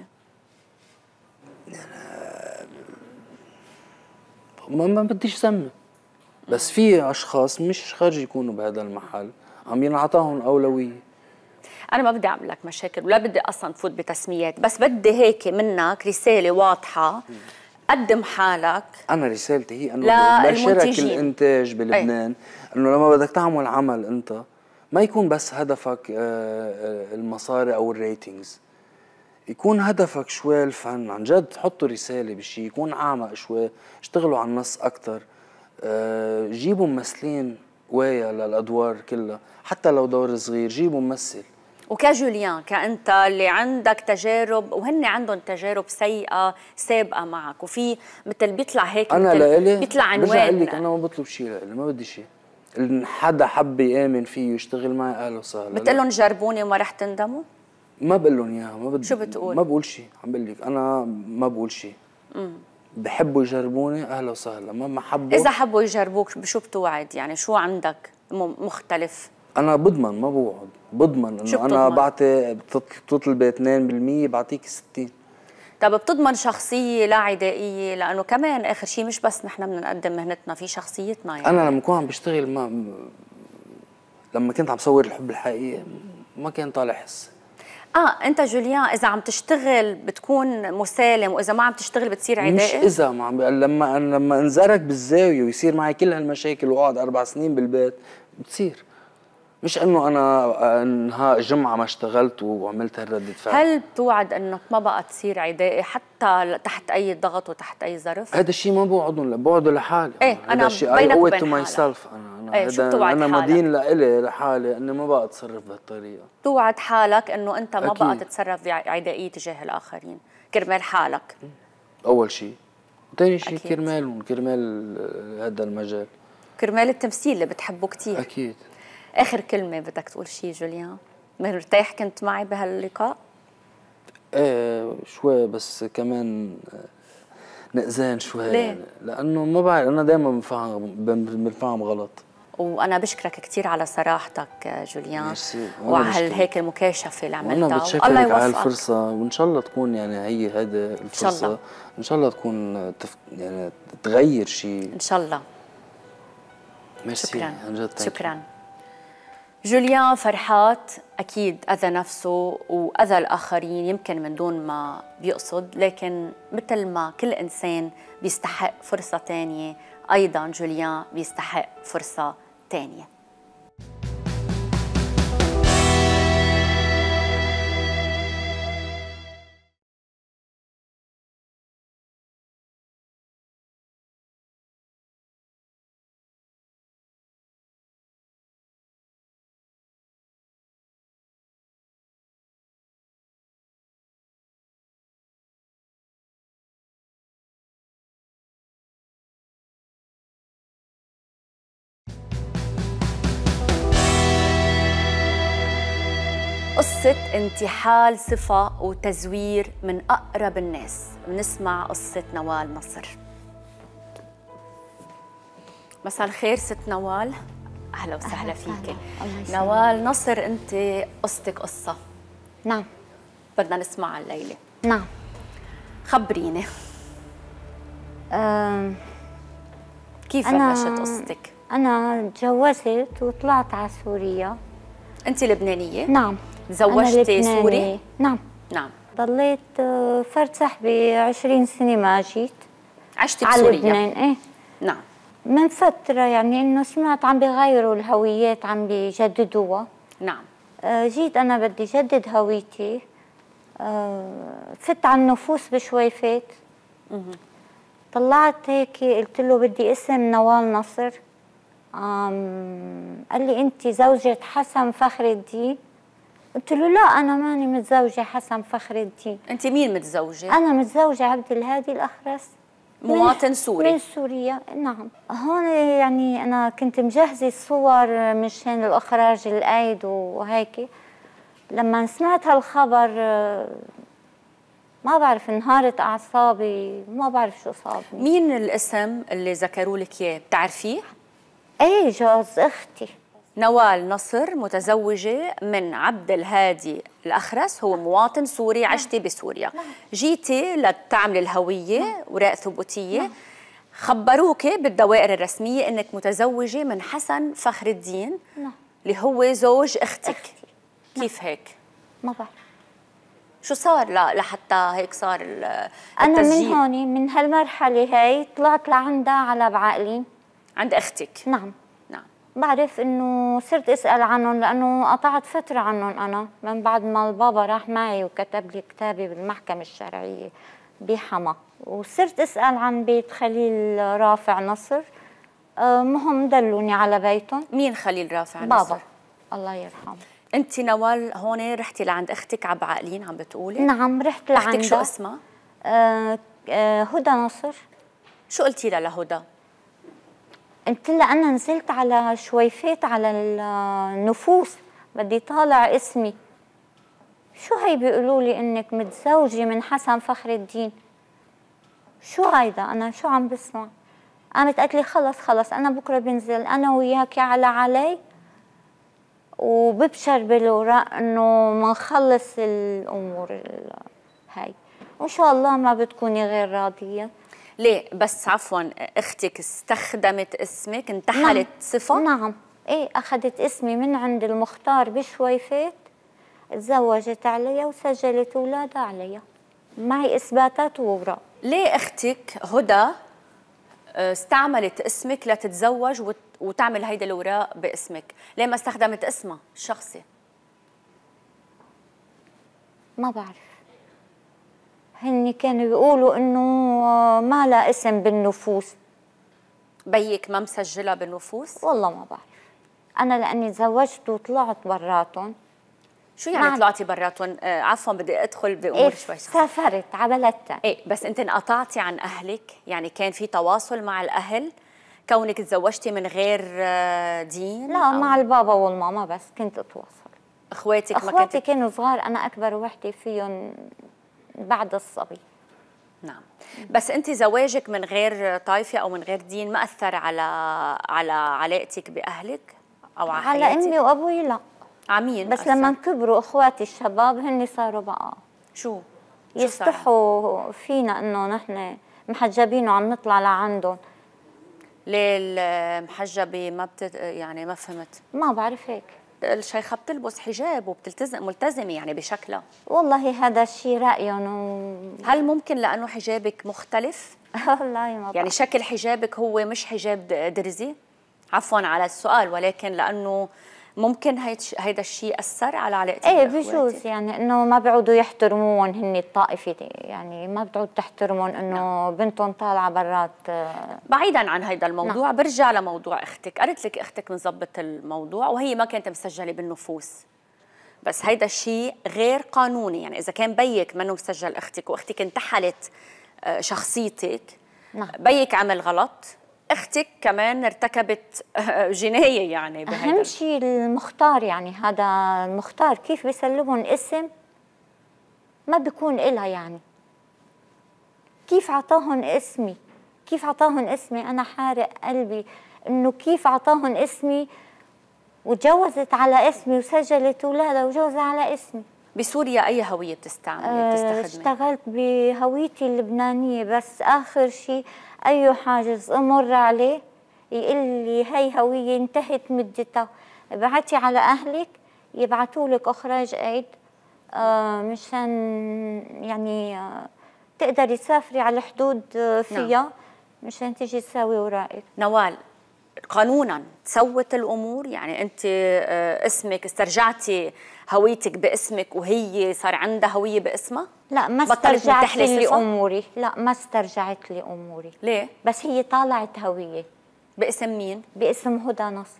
ما بديش سمي، بس في اشخاص مش خارج يكونوا بهذا المحل عم ينعطاهم اولويه. انا ما بدي اعمل لك مشاكل ولا بدي اصلا فوت بتسميات، بس بدي هيك منك رساله واضحه، قدم حالك. انا رسالتي هي انه لشركة الانتاج بلبنان انه لما بدك تعمل عمل انت ما يكون بس هدفك المصاري او الريتنجز، يكون هدفك شوي الفن عن جد. حطوا رسالة بشي يكون اعمق شوي، اشتغلوا على النص اكتر، جيبوا ممثلين وايا للادوار كلها، حتى لو دور صغير جيبوا ممثل. وكجوليان كأنت اللي عندك تجارب وهن عندهم تجارب سيئة سابقة معك، وفي مثل بيطلع هيك أنا لإلي بيطلع عنوان. برجع أقول لك أنا ما بطلب شيء لإلي، ما بدي شيء. إن حدا حب يآمن فيه ويشتغل معي أهلا وسهلا. بتقول لهم جربوني وما رح تندموا؟ ما بقول لهم إياها، ما بدي. شو بتقول؟ ما بقول شيء، عم بقول لك أنا ما بقول شيء. بحبوا يجربوني أهلا وسهلا، ما حبوا. إذا حبوا يجربوك بشو بتوعد؟ يعني شو عندك مختلف؟ أنا بضمن، ما بوعد، بضمن إنه أنا بعطي بتطلبي 2% بعطيك 60. طب بتضمن شخصية لا عدائية؟ لأنه كمان آخر شيء مش بس نحن بدنا نقدم مهنتنا، في شخصيتنا يعني. أنا لما كنت عم بشتغل لما كنت عم صور الحب الحقيقي ما كان طالع حس. انت جوليان اذا عم تشتغل بتكون مسالم، واذا ما عم تشتغل بتصير عدائي؟ مش اذا ما عم لما انزرك بالزاويه ويصير معي كل هالمشاكل واقعد 4 سنين بالبيت بتصير. مش انه انا انها جمعه ما اشتغلت وعملت هالردة فعل. هل بتوعد انك ما بقى تصير عدائي حتى تحت اي ضغط وتحت اي ظرف؟ هذا الشيء ما بوعدهم، بوعده لحالي. ايه انا بينك وبين حالك. انا شو بتوعد انا حالك؟ مدين لحالي اني ما بقى اتصرف بهالطريقه. توعد حالك انه انت ما أكيد. بقى تتصرف بعدائيه تجاه الاخرين كرمال حالك. اول شيء، وثاني شيء كرمال هذا المجال، كرمال التمثيل اللي بتحبه كثير. اكيد. اخر كلمه بدك تقول شيء جوليان؟ مرتاح كنت معي بهاللقاء؟ ايه شوي، بس كمان نقزان شوي. ليه؟ يعني لانه ما بعرف، انا دائما بنفهم غلط. وانا بشكرك كثير على صراحتك جوليان، ميرسي. وعلى هيك المكاشفه اللي عملتها. وانا بتشكرك على هالفرصه، وان شاء الله تكون يعني هذه الفرصه، إن شاء الله. ان شاء الله تكون يعني تغير شيء ان شاء الله. ميرسي. شكرا عن جد. شكرا. جوليان فرحات اكيد اذى نفسه واذى الاخرين يمكن من دون ما بيقصد، لكن مثل ما كل انسان بيستحق فرصه ثانيه، ايضا جوليان بيستحق فرصه ثانيه. قصة انتحال صفة وتزوير من أقرب الناس. بنسمع قصة نوال نصر. مساء الخير ست نوال، أهلا وسهلا فيك. نوال نصر، أنت قصتك قصة. نعم. بدنا نسمعها الليلة. نعم. خبريني. كيف بلشت قصتك؟ أنا تجوزت وطلعت على سوريا. أنت لبنانية؟ نعم. تزوجتي سوري؟ نعم. نعم. ضليت فرد صاحبي 20 سنة ما جيت. عشتي بسوريا؟ على لبنان. ايه. نعم. من فترة يعني إنه سمعت عم بيغيروا الهويات، عم بيجددوها. نعم. جيت أنا بدي جدد هويتي، فت على النفوس بشويفات. طلعت هيك قلت له بدي اسم نوال نصر. قال لي أنت زوجة حسن فخر الدين؟ قلت له لا، أنا ماني متزوجة حسن فخر الدين. أنت مين متزوجة؟ أنا متزوجة عبد الهادي الأخرس، مواطن سوري من سوريا. نعم. هون يعني أنا كنت مجهزة الصور مشان الإخراج الأيد وهيك. لما سمعت هالخبر ما بعرف، انهارت أعصابي، ما بعرف شو صابني. مين الاسم اللي ذكروا لك إياه؟ بتعرفيه؟ ايه، جوز اختي. نوال نصر متزوجة من عبد الهادي الأخرس، هو مواطن سوري. عشتي بسوريا. جيتي لتعملي الهوية وراء ثبوتية. خبروك بالدوائر الرسمية أنك متزوجة من حسن فخر الدين اللي هو زوج أختك. كيف هيك؟ ما بعرف. شو صار لحتى هيك صار انا التسجيل؟ من هون من هالمرحله هي طلعت لعندها على بعقلين. عند اختك؟ نعم. نعم. بعرف انه صرت اسال عنهم لانه قطعت فتره عنهم انا من بعد ما البابا راح معي وكتب لي كتابي بالمحكمه الشرعيه بحما، وصرت اسال عن بيت خليل رافع نصر. مهم دلوني على بيتهم. مين خليل رافع نصر؟ بابا الله يرحمه. انت نوال هون رحتي لعند اختك عب عقلين عم بتقولي؟ نعم رحت لعندها. اختك شو اسمها؟ هدى نصر. شو قلتي لها لهدى؟ قلت لها انا نزلت على شويفات على النفوس بدي طالع اسمي. شو هي بيقولوا لي انك متزوجه من حسن فخر الدين؟ شو هيدا؟ انا شو عم بسمع؟ قامت قالت لي خلص انا بكره بنزل انا وياكي على علي وببشر بالاوراق انه منخلص الامور هاي، وان شاء الله ما بتكوني غير راضيه. ليه بس عفوا اختك استخدمت اسمك انتحلت نعم. صفه؟ نعم ايه اخذت اسمي من عند المختار بشويفات، تزوجت عليها وسجلت اولادها عليها، معي اثباتات واوراق. ليه اختك هدى استعملت اسمك لتتزوج وتعمل هيدا الاوراق باسمك؟ ليه ما استخدمت اسمها الشخصي؟ ما بعرف. هن كانوا بيقولوا انه ما لها اسم بالنفوس. بيك ما مسجلها بالنفوس؟ والله ما بعرف. انا لاني تزوجت وطلعت براتهم. شو يعني طلعتي براتهم؟ عفوا بدي ادخل بامور شوي. سافرت على بلدتها. ايه بس انت انقطعتي عن اهلك؟ يعني كان في تواصل مع الاهل كونك تزوجتي من غير دين؟ لا مع البابا والماما بس كنت اتواصل. اخواتك ما اخواتي كانوا صغار، انا اكبر وحده فيهم بعد الصبي. نعم. بس انت زواجك من غير طائفه او من غير دين ما اثر على علاقتك باهلك او على على حياتك؟ امي وابوي لا. عمين بس أثر. لما كبروا اخواتي الشباب هن صاروا بقى شو يستحوا فينا انه نحن محجبين وعم نطلع لعندهم. ليه المحجبه ما يعني ما فهمت؟ ما بعرف هيك. الشيخه بتلبس حجاب وبتلتزم ملتزمه يعني بشكلها. والله هذا الشيء رايهم هل ممكن لانه حجابك مختلف؟ والله ما يعني شكل حجابك هو مش حجاب درزي؟ عفوا على السؤال، ولكن لانه ممكن هيدا الشيء اثر على علاقتك ايه بإخواتك؟ بجوز يعني انه ما بيعودوا يحترمون هن الطائفه يعني ما بتعود تحترمون انه بنتهم طالعه برات. بعيدا عن هيدا الموضوع برجع لموضوع اختك. قالت لك اختك بنظبط الموضوع وهي ما كانت مسجله بالنفوس، بس هيدا الشيء غير قانوني. يعني اذا كان بيك منه مسجل اختك واختك انتحلت شخصيتك، بيك عمل غلط، اختك كمان ارتكبت جنايه يعني بهيدا. اهم شيء المختار، يعني هذا المختار كيف بيسلمهم اسم ما بيكون إلها، يعني كيف عطاهم اسمي، كيف عطاهم اسمي. انا حارق قلبي انه كيف عطاهم اسمي وتجوزت على اسمي وسجلت اولادها وجوزها على اسمي. بسوريا اي هويه بتستخدمي؟ اشتغلت بهويتي اللبنانيه، بس اخر شيء اي حاجز امر عليه يقول لي هي هويه انتهت مدتها، ابعتي على اهلك يبعثوا لك اخراج عيد مشان يعني تقدري تسافري على الحدود فيها مشان تيجي تساوي اوراقك. نوال، قانونا تسوت الامور؟ يعني انت اسمك استرجعتي هويتك باسمك وهي صار عندها هويه باسمها؟ لا ما استرجعت لي اموري، لا ما استرجعت لي اموري. ليه؟ بس هي طالعت هويه. باسم مين؟ باسم هدى نصر.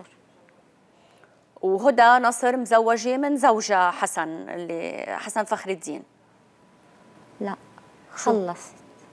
وهدى نصر مزوجه من زوجها حسن، اللي حسن فخر الدين. لا خلص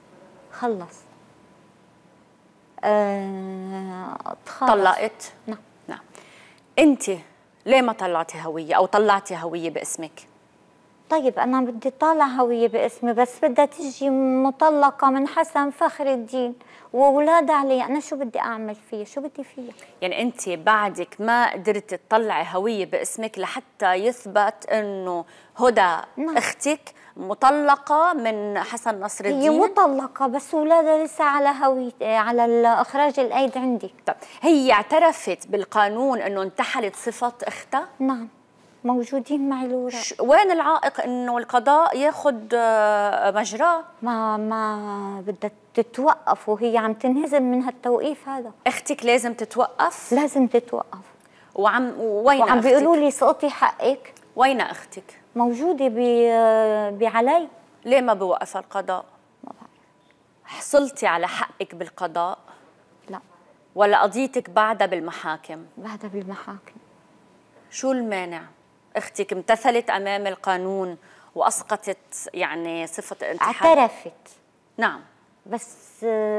طلقت؟ نعم. نعم. انت ليه ما طلعتي هويه او طلعتي هويه باسمك؟ طيب انا بدي طالع هويه باسمي، بس بدها تيجي مطلقه من حسن فخر الدين واولادها علي، انا شو بدي اعمل فيها؟ شو بدي فيها؟ يعني انت بعدك ما قدرتي تطلعي هويه باسمك لحتى يثبت انه هدى اختك مطلقه من حسن نصر الدين؟ هي مطلقه بس اولادها لسه على هويتي، على اخراج الايد عندي. طب هي اعترفت بالقانون انه انتحلت صفه اختها؟ نعم موجودين معي الأوراق. وين العائق إنه القضاء ياخذ مجراه؟ ما بدها تتوقف وهي عم تنهزم من هالتوقيف هذا. أختك لازم تتوقف؟ لازم تتوقف. وين وعم أختك؟ بيقولوا لي سقطي حقك. وين أختك؟ موجودة بعلي. ليه ما بوقف القضاء؟ ما بعرف. حصلتي على حقك بالقضاء؟ لا. ولا قضيتك بعدها بالمحاكم؟ بعدها بالمحاكم. شو المانع؟ اختك امتثلت امام القانون واسقطت يعني صفه انتحار. اعترفت. نعم. بس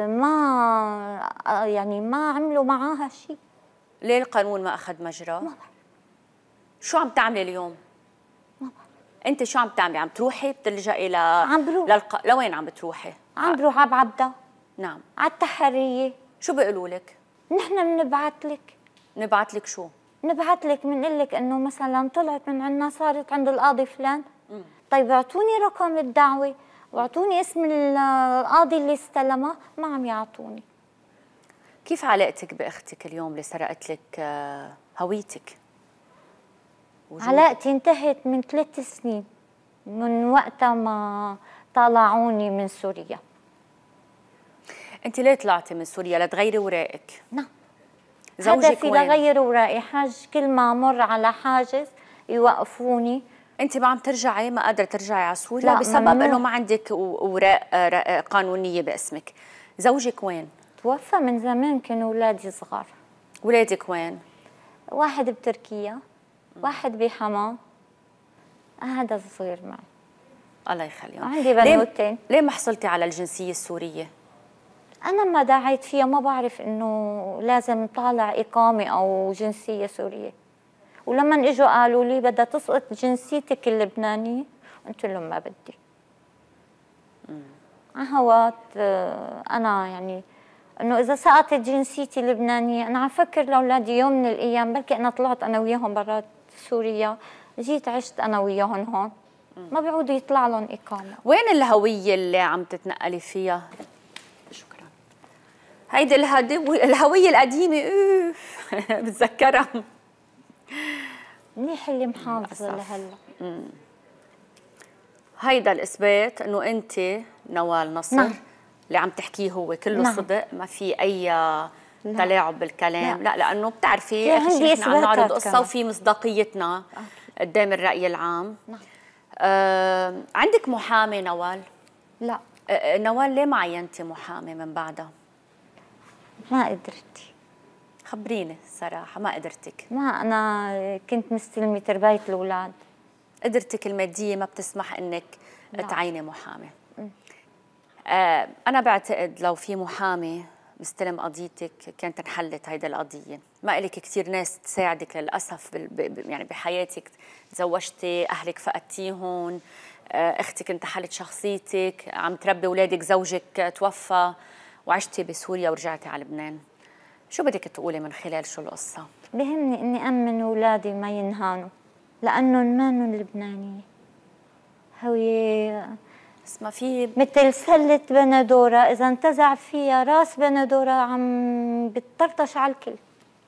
ما عملوا معاها شيء. ليه القانون ما اخذ مجراه؟ ما بعرف. شو عم تعملي اليوم؟ ما بعرف. انت شو عم تعملي؟ عم تروحي بتلجئي عم بروح. لوين عم بتروحي؟ عم بروح على بعبدا. نعم. على التحرية. شو بيقولوا لك؟ نحن بنبعث لك. نبعث لك شو؟ نبعث لك بنقول لك انه مثلا طلعت من عندنا صارت عند القاضي فلان. طيب اعطوني رقم الدعوه واعطوني اسم القاضي اللي استلمها، ما عم يعطوني. كيف علاقتك باختك اليوم اللي سرقت لك هويتك؟ علاقتي انتهت من 3 سنين من وقتها ما طلعوني من سوريا. انت ليه طلعتي من سوريا؟ لتغيري اوراقك؟ نعم. زوجك هدفي وين؟ لغير اوراقي، كل ما امر على حاجز يوقفوني. انت ما عم ترجعي، ما قادره ترجعي على سوريا لا، بسبب ممنوع. انه ما عندك اوراق قانونيه باسمك. زوجك وين؟ توفى من زمان، كانوا اولادي صغار. اولادك وين؟ واحد بتركيا، واحد بحماه، هذا الصغير معي. الله يخليهم. عندي بنوتين. ليه ما حصلتي على الجنسيه السوريه؟ أنا ما دعيت فيها، ما بعرف إنه لازم طالع إقامة أو جنسية سورية. ولما إجوا قالوا لي بدها تسقط جنسيتك اللبنانية، قلت لهم ما بدي. عهوات أنا يعني إنه إذا سقطت جنسيتي اللبنانية أنا عم فكر لأولادي يوم من الأيام بركي أنا طلعت أنا وياهم برات سوريا، جيت عشت أنا وياهم هون، ما بيعودوا يطلع لهم إقامة. وين الهويه اللي عم تتنقلي فيها؟ شكرا. هيدي الهويه القديمه بتذكرها. منيح اللي محافظة لهلا. هيدا الاثبات انه انت نوال نصر. نعم. اللي عم تحكيه هو كله نعم. صدق، ما في اي تلاعب بالكلام. لا لانه بتعرفي في اخر عندي شيء نحن عم نعرض إثباتات قصه كمان. وفي مصداقيتنا قدام الراي العام. نعم. عندك محامي نوال؟ لا. نوال ليه ما عينتي محامي من بعدها؟ ما قدرت. خبريني الصراحه، ما قدرتك؟ ما أنا كنت مستلمة تربية الأولاد. قدرتك الماديه ما بتسمح انك لا. تعيني محامي. أنا بعتقد لو في محامي مستلم قضيتك كانت انحلت هيدا القضية. ما إلك كثير ناس تساعدك للأسف يعني بحياتك. تزوجتي، أهلك فقدتيهم، أختك انتحلت شخصيتك، عم تربي أولادك، زوجك توفى، وعشتي بسوريا ورجعتي على لبنان. شو بدك تقولي من خلال شو القصة؟ بهمني إني أمن أولادي ما ينهانوا، لأنهم مانن لبنانية. هوية اسمها في مثل سلة بندورة، إذا انتزع فيها راس بندورة عم بتطرطش على الكل.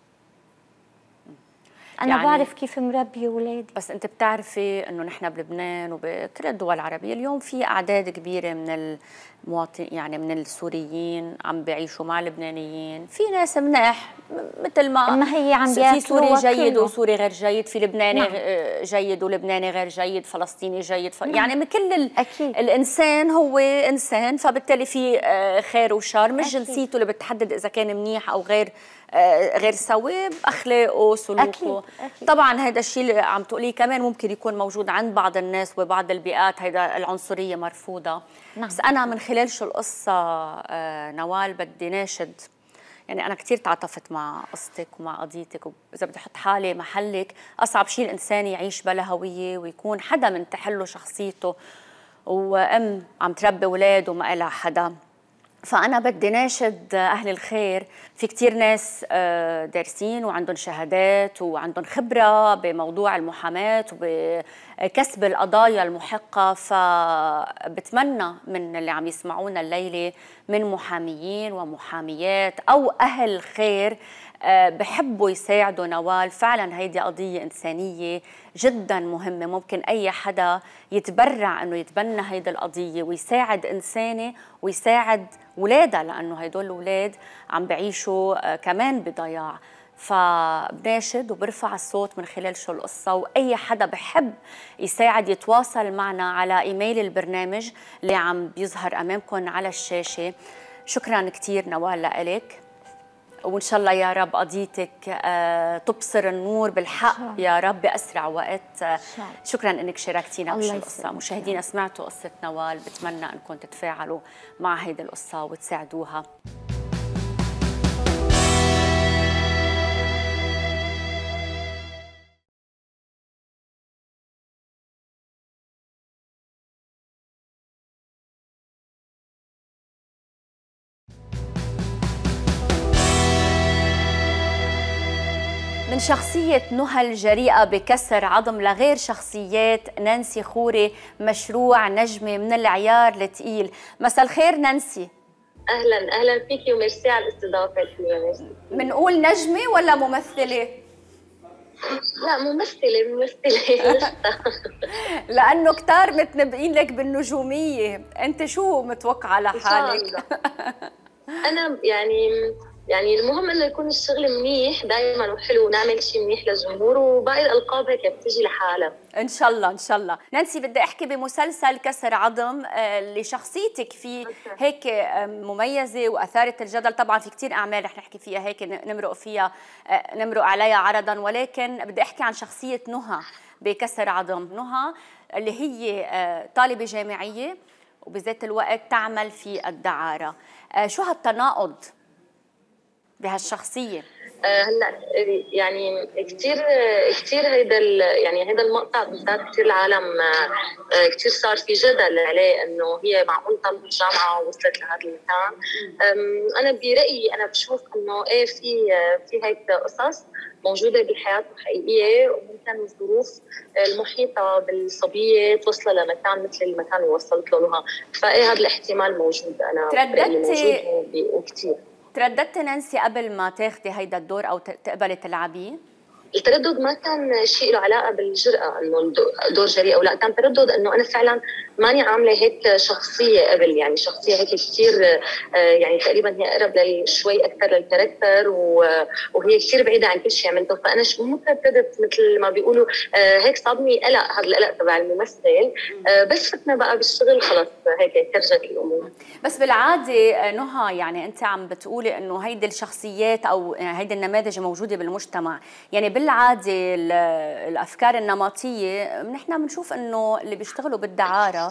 أنا يعني بعرف كيف مربي أولادي. بس أنت بتعرفي إنه نحن بلبنان وبكل الدول العربية اليوم في أعداد كبيرة من المواطنين، يعني من السوريين عم بيعيشوا مع اللبنانيين. في ناس مناح مثل ما هي عم في سوري جيد كله. وسوري غير جيد، في لبناني نعم. جيد ولبناني غير جيد، فلسطيني جيد نعم. يعني من كل أكيد. الإنسان هو إنسان، فبالتالي في خير وشر، مش أكيد. جنسيته اللي بتحدد إذا كان منيح أو غير سوي، بأخلاقه سلوكه. أكيد. أكيد. طبعا هذا الشيء اللي عم تقوليه كمان ممكن يكون موجود عند بعض الناس وبعض البيئات، هيدا العنصرية مرفوضة. نعم. بس أنا من خلال شو القصة نوال بدي ناشد، يعني أنا كتير تعاطفت مع قصتك ومع قضيتك، وإذا بدي أحط حالي محلك أصعب شيء الإنسان يعيش بلا هوية ويكون حدا من تحله شخصيته، وأم عم تربي أولاد وما إلها حدا. فأنا بدي ناشد أهل الخير، في كتير ناس دارسين وعندهم شهادات وعندهم خبرة بموضوع المحاماة كسب القضايا المحقة. فبتمنى من اللي عم يسمعونا الليلة من محاميين ومحاميات أو أهل خير بحبوا يساعدوا نوال. فعلا هيدي قضية إنسانية جدا مهمة، ممكن أي حدا يتبرع أنه يتبنى هيدي القضية ويساعد إنسانة ويساعد أولادها، لأنه هيدول الأولاد عم بعيشوا كمان بضياع. فبناشد وبرفع الصوت من خلال شو القصة، وأي حدا بحب يساعد يتواصل معنا على إيميل البرنامج اللي عم بيظهر أمامكم على الشاشة. شكرا كتير نوال لإلك، وإن شاء الله يا رب قضيتك تبصر النور بالحق يا رب بأسرع وقت. شكرا إنك شاركتينا بشو القصة. مشاهدينا سمعتوا قصة نوال، بتمنى إنكم تتفاعلوا مع هيدي القصة وتساعدوها. من شخصية نهى الجريئة بكسر عظم لغير شخصيات نانسي خوري مشروع نجمة من العيار الثقيل. مساء الخير نانسي. اهلا اهلا فيكي وميرسي على الاستضافه. بنقول نجمة ولا ممثلة؟ لا ممثلة لأنه كتار متنبئين لك بالنجومية، أنت شو متوقعة لحالك؟ أنا يعني المهم انه يكون الشغل منيح دائما وحلو ونعمل شيء منيح للجمهور، وباقي الالقاب هيك بتيجي لحالها ان شاء الله ان شاء الله. نانسي بدي احكي بمسلسل كسر عظم اللي شخصيتك فيه هيك مميزه واثارت الجدل. طبعا في كثير اعمال رح نحكي فيها هيك نمرق عليها عرضا، ولكن بدي احكي عن شخصيه نهى بكسر عظم. نهى اللي هي طالبه جامعيه وبذات الوقت تعمل في الدعاره. شو هالتناقض بهالشخصيه؟ هلا يعني كثير هيدا المقطع بالذات كثير العالم كثير صار في جدل عليه انه هي معقول طالبة جامعه ووصلت لهذا المكان. انا برايي انا بشوف انه ايه في هيك قصص موجوده بالحياه وحقيقيه، وممكن الظروف المحيطه بالصبيه توصلها لمكان مثل المكان اللي وصلت له نهى. فايه هذا الاحتمال موجود، انا ترددتي موجود وكثير. ترددتي نانسي قبل ما تاخذي هيدا الدور او تقبلي تلعبيه؟ التردد ما كان شيء له علاقه بالجرأه انه دور جريء او لا، كان تردد انه انا فعلا ماني عامله هيك شخصيه قبل، يعني شخصيه هيك كثير يعني تقريبا هي اقرب شوي اكثر للكاركتر، وهي كثير بعيده عن كل شيء عملته. فانا مو ترددت مثل ما بيقولوا هيك صابني قلق، هذا القلق تبع الممثل. بس فتنا بقى بالشغل خلص هيك ترجت الامور. بس بالعاده نهى يعني انت عم بتقولي انه هيدي الشخصيات او هيدي النماذج موجوده بالمجتمع، يعني بالعاده الافكار النمطيه نحن بنشوف انه اللي بيشتغلوا بالدعاره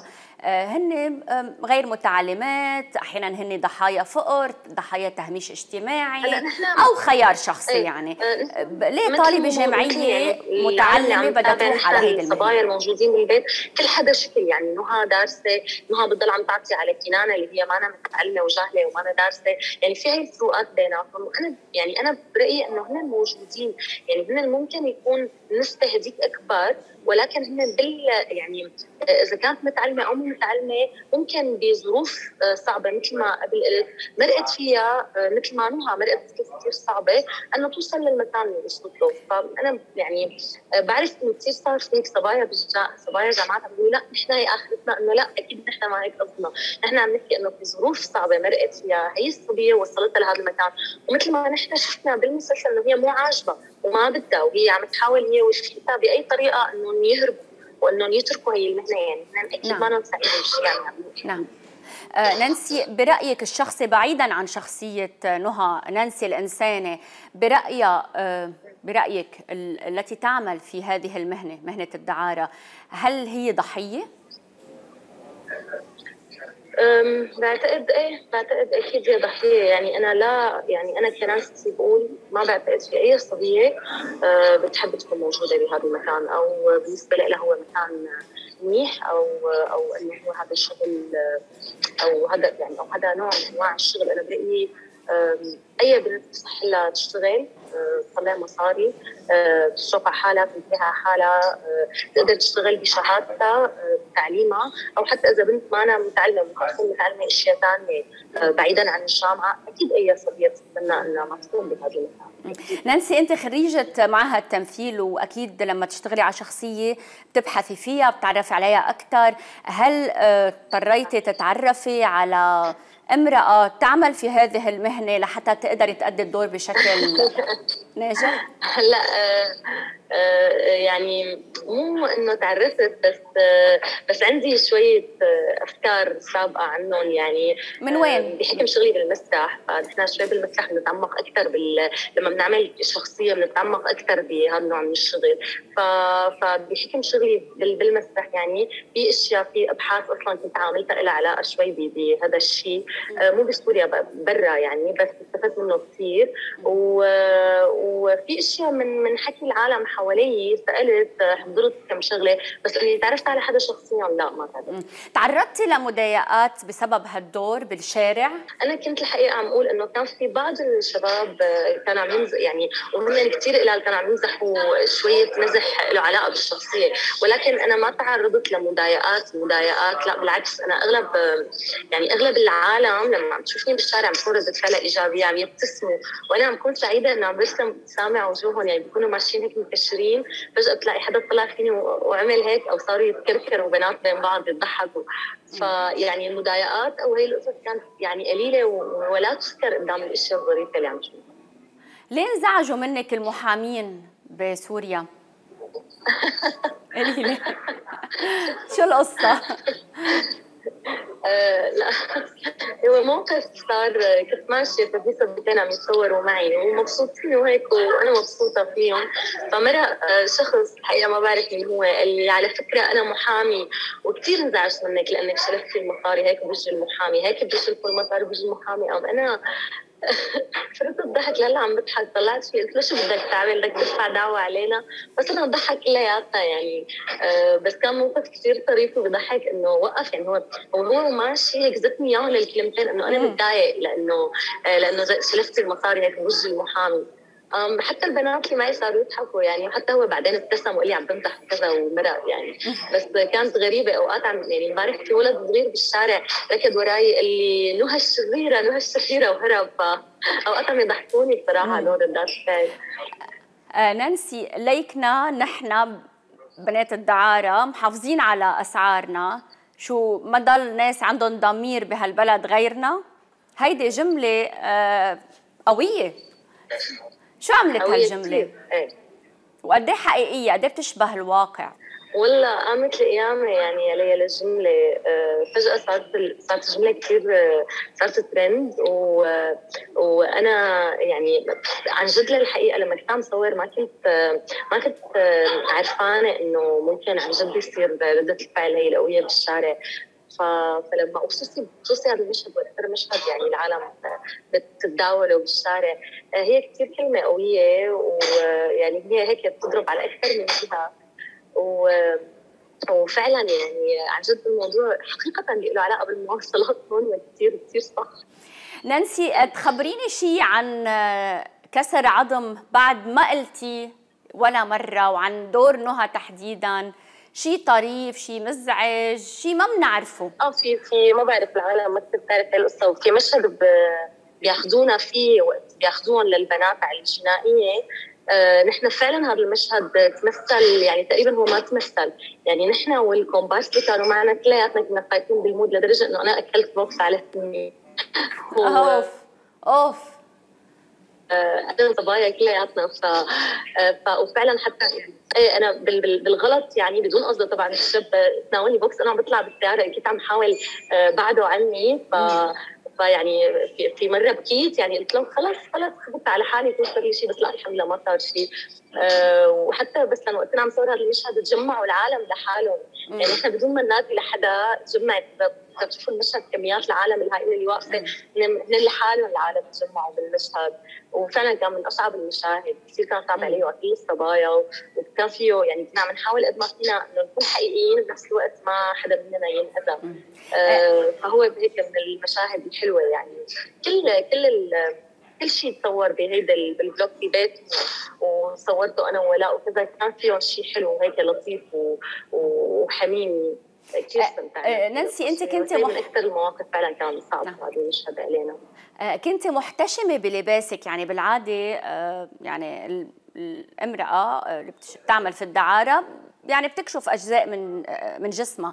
هن غير متعلمات، احيانا هن ضحايا فقر، ضحايا تهميش اجتماعي او خيار شخصي. يعني ليه طالبه جامعيه متعلمه بدها تروح على هيدي الصبايا الموجودين بالبيت كل حدا شكل، يعني نهى دارسه، نهى بتضل عم تعطي على كنانه اللي هي ما متعلمه وجاهله وما دارسه، يعني في هي الفروقات بيناتهم. وانا يعني انا برايي انه هن موجودين، يعني هن ممكن يكون نسبه هذيك اكبر، ولكن هن يعني اذا كانت متعلمه او مو متعلمه ممكن بظروف صعبه مثل ما قبل قلت مرقت فيها، مثل ما نهى مرقت بظروف كثير صعبه انه توصل للمكان اللي وصلت له. فانا يعني بعرف انه كثير صار في صبايا جامعات عم بيقولوا لا نحن هي اخرتنا، انه لا اكيد نحن ما هيك قصدنا، نحن عم نحكي انه في ظروف صعبه مرقت فيها هي الصبيه وصلتها لهذا المكان. ومثل ما نحن شفنا بالمسلسل انه هي مو عاجبه وما بدها، وهي عم تحاول هي وشيختها باي طريقه انهم يهربوا وانهم يتركوا هي المهنه، يعني اكيد ما ننسى شيء يعني. نعم. نانسي برايك الشخصي بعيدا عن شخصيه نهى، نانسي الانسانه برايك التي تعمل في هذه المهنه، مهنه الدعاره، هل هي ضحيه؟ بعتقد اكيد هي ضحيه. يعني انا لا، يعني انا كنانسي بقول ما بعتقد في اي صبيه بتحب تكون موجوده بهذا المكان، او بالنسبه لها هو مكان منيح، او انه هو هذا الشغل او هذا يعني او هذا نوع من انواع الشغل. انا برايي اي بنت بصح لها تشتغل تطلع مصاري، تشرف على حالها، تنتهي على حالها، تقدر تشتغل بشهادتها، بتعليمها، او حتى اذا بنت ما أنا متعلمه ممكن تكون متعلمه اشياء ثانيه بعيدا عن الجامعه. اكيد اي صبيه بتتمنى انها ما تكون بهذا المكان. نانسي، انت خريجه معهد تمثيل، واكيد لما تشتغلي على شخصيه بتبحثي فيها، بتعرفي عليها اكثر. هل اضطريتي تتعرفي على امرأة تعمل في هذه المهنة لحتى تقدري تأدي الدور بشكل ناجح؟ هلا يعني مو انه تعرفت، بس عندي شويه افكار سابقه عنهم. يعني من وين؟ بحكم شغلي بالمسرح، فنحن شوي بالمسرح بنتعمق اكثر لما بنعمل شخصيه بنتعمق اكثر بهذا النوع من الشغل. فبحكم شغلي بالمسرح يعني في اشياء، في ابحاث اصلا كنت عاملتها لها علاقه شوي بهذا الشيء، مو بسوريا، برا يعني، بس استفدت منه كثير. وفي اشياء من حكي العالم حوالي سالت، حضرت كم شغله، بس اني تعرفت على حدا شخصيا لا، ما تعرفت. تعرضتي لمضايقات بسبب هالدور بالشارع؟ انا كنت الحقيقه عم اقول انه كان في بعض الشباب كانوا عم يمزح يعني، وهم كثير قلال كانوا عم يمزحوا شويه مزح له علاقه بالشخصيه، ولكن انا ما تعرضت لمضايقات لا بالعكس. انا اغلب العالم لما عم تشوفني بالشارع عم تكون ردة فعلها ايجابيه، عم يبتسموا، وانا عم كون سعيده انه عم برسم سامع وجوههم، يعني بيكونوا ماشيين هيك مكشرين، فجاه تلاقي حدا طلع فيني وعمل هيك، او صاروا يتكركروا بنات بين بعض يضحكوا. فيعني المضايقات او هي القصص كانت يعني قليله ولا تذكر قدام الاشياء الظريفه اللي عم تشوفها. ليه انزعجوا منك المحامين بسوريا؟ قليله. شو القصه؟ لا هو موقف صار، كنت ماشيه ففي صبيتين عم يتصوروا معي ومبسوطين وهيك وانا مبسوطه فيهم، فمرق شخص الحقيقه ما بعرف مين هو، قال لي على فكره انا محامي وكثير انزعجت منك لانك شرفتي المصاري هيك بوجه المحامي، هيك بيشرفوا المصاري بوجه المحامي. انا فرت الضحك، لا عم بضحك، طلعت فيه قلت له شو بدك تعمل، بدك تدفع دعوه علينا؟ بس انا ضحك كلياتنا يعني. بس كان موقف كثير طريف وبضحك انه وقف، يعني هو ماشي هيك زتني اياه للكلمتين انه انا متضايق لانه شلفتي المصاري هيك بوجه المحامي. حتى البنات اللي معي صاروا يضحكوا يعني، حتى هو بعدين ابتسم وقال لي عم بمزح كذا ومرق يعني. بس كانت غريبه اوقات. يعني امبارح في ولد صغير بالشارع ركض وراي قال لي نهى الشريره وهرب، فاوقات عم يضحكوني بصراحه هدول ردات الفعل. نانسي، ليكنا نحن بنات الدعاره محافظين على اسعارنا، شو ما ضل ناس عندهم ضمير بهالبلد غيرنا؟ هيدي جمله قويه. شو عملت هالجمله؟ وقد ايه حقيقيه؟ قد ايه بتشبه الواقع؟ والله قامت القيامة يعني علي الجملة. فجأة صارت الجملة كثير صارت ترند، وأنا يعني عن جد للحقيقة لما كنت عم صور ما كنت عرفانة إنه ممكن عن جد يصير ردة الفعل هي القوية بالشارع. فلما خصوصي هذا المشهد واكثر مشهد يعني العالم بتتداوله بالشارع، هي كثير كلمة قوية، ويعني هي هيك بتضرب على أكثر من جهة. وفعلا يعني عن جد الموضوع حقيقة اللي له علاقة بالمواصلات هون كثير كثير صح. نانسي، تخبريني شيء عن كسر عظم بعد ما قلتي ولا مرة، وعن دور نهى تحديدا، شيء طريف، شيء مزعج، شيء ما بنعرفه؟ في ما بعرف العالم ما بتعرف القصة. وفي مشهد بياخذونا فيه وقت بياخذوهم للبنات على الجنائية. نحن فعلا هذا المشهد تمثل يعني تقريبا هو ما تمثل يعني. نحن والكومبارس اللي كانوا معنا كلياتنا كنا فايتين بالمود لدرجه انه انا اكلت بوكس على سني. اوف انا صبايا كلياتنا. وفعلا حتى يعني انا بالغلط يعني بدون قصد طبعا الشاب تناولني بوكس، انا عم بطلع بالسياره كنت عم حاول بعده عني. فيعني في مره بكيت يعني قلت لهم خلص خبطت على حالي توصل لي شيء، بس لا الحمد لله ما صار شيء. وحتى بس لما وقتنا عم صور هذا المشهد تجمعوا العالم لحالهم يعني احنا بدون ما ننادي لحدا تجمعت. بتشوفوا المشهد كميات العالم الهائله اللي واقفه من لحالهم العالم تجمعوا بالمشهد. وفعلا كان من اصعب المشاهد، كثير كان صعب علي وكل الصبايا، وكان فيه يعني كنا عم نحاول قد ما فينا انه نكون حقيقيين بنفس الوقت ما حدا مننا ينأذى. فهو هيك من المشاهد الحلوه يعني. كل كل شيء تصور بهيدا بالبلوك ببيت، وصورته انا وولاء وكذا، كان فيهم شيء حلو هيك لطيف وحميم. كثير استمتعنا. نانسي انت كنت من اكثر المواقف فعلا كان صعب هذا المشهد علينا. كنت محتشمه بلباسك، يعني بالعاده يعني الامراه اللي بتعمل في يعني بتكشف اجزاء من جسمها.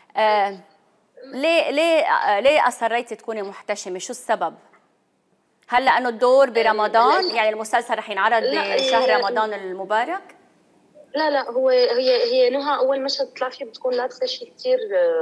ليه اصريتي تكوني محتشمه؟ شو السبب؟ هل لانه الدور برمضان، يعني المسلسل رح ينعرض بشهر رمضان المبارك؟ لا هي نهى اول مشهد تطلع فيه بتكون لابسه شيء كثير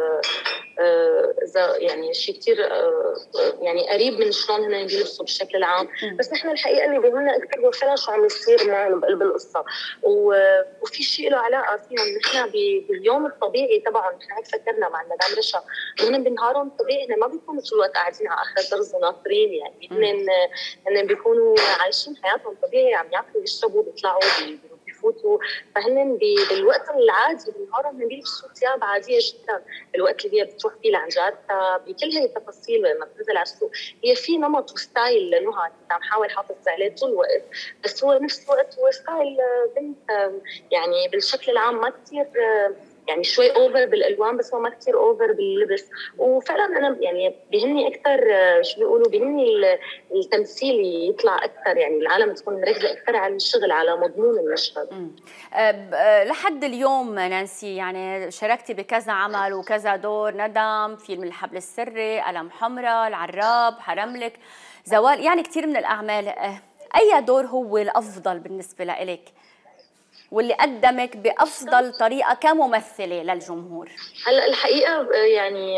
يعني شيء كثير يعني قريب من شلون هن بيلبسوا بشكل العام. بس نحن الحقيقه اللي بيهمنا اكثر هو فعلا شو عم يصير معهم بقلب القصه، وفي شيء له علاقه فيهم. نحن باليوم الطبيعي تبعهم، نحن هيك فكرنا مع المدام رشا، هن بنهارهم الطبيعي هن ما بيكونوا طول الوقت قاعدين على اخر طرز وناطرين، يعني هن بيكونوا عايشين حياتهم طبيعي، عم ياكلوا يشربوا بيطلعوا بفوتوا. فهن بالوقت العادي بالنهار هن بيلبسوا ثياب عاديه جدا. الوقت اللي هي بتروح فيه لعنجارتها بكل هي التفاصيل، لما بتنزل على السوق هي في نمط وستايل لنهى كنت عم حاول حافظ عليه طول الوقت، بس هو نفس الوقت هو ستايل بنت يعني بالشكل العام ما كثير يعني شوي اوفر بالالوان، بس هو ما كثير اوفر باللبس. وفعلا انا يعني بيهمني اكثر شو بيقولوا، بيهمني التمثيل يطلع اكثر، يعني العالم تكون مركزه اكثر على الشغل، على مضمون المشهد. لحد اليوم نانسي يعني شاركتي بكذا عمل وكذا دور، ندم، فيلم الحبل السري، قلم حمراء، العراب، حرملك، زوال، يعني كثير من الاعمال. اي دور هو الافضل بالنسبه لإلك واللي قدمك بأفضل طريقة كممثلة للجمهور؟ هلا الحقيقة يعني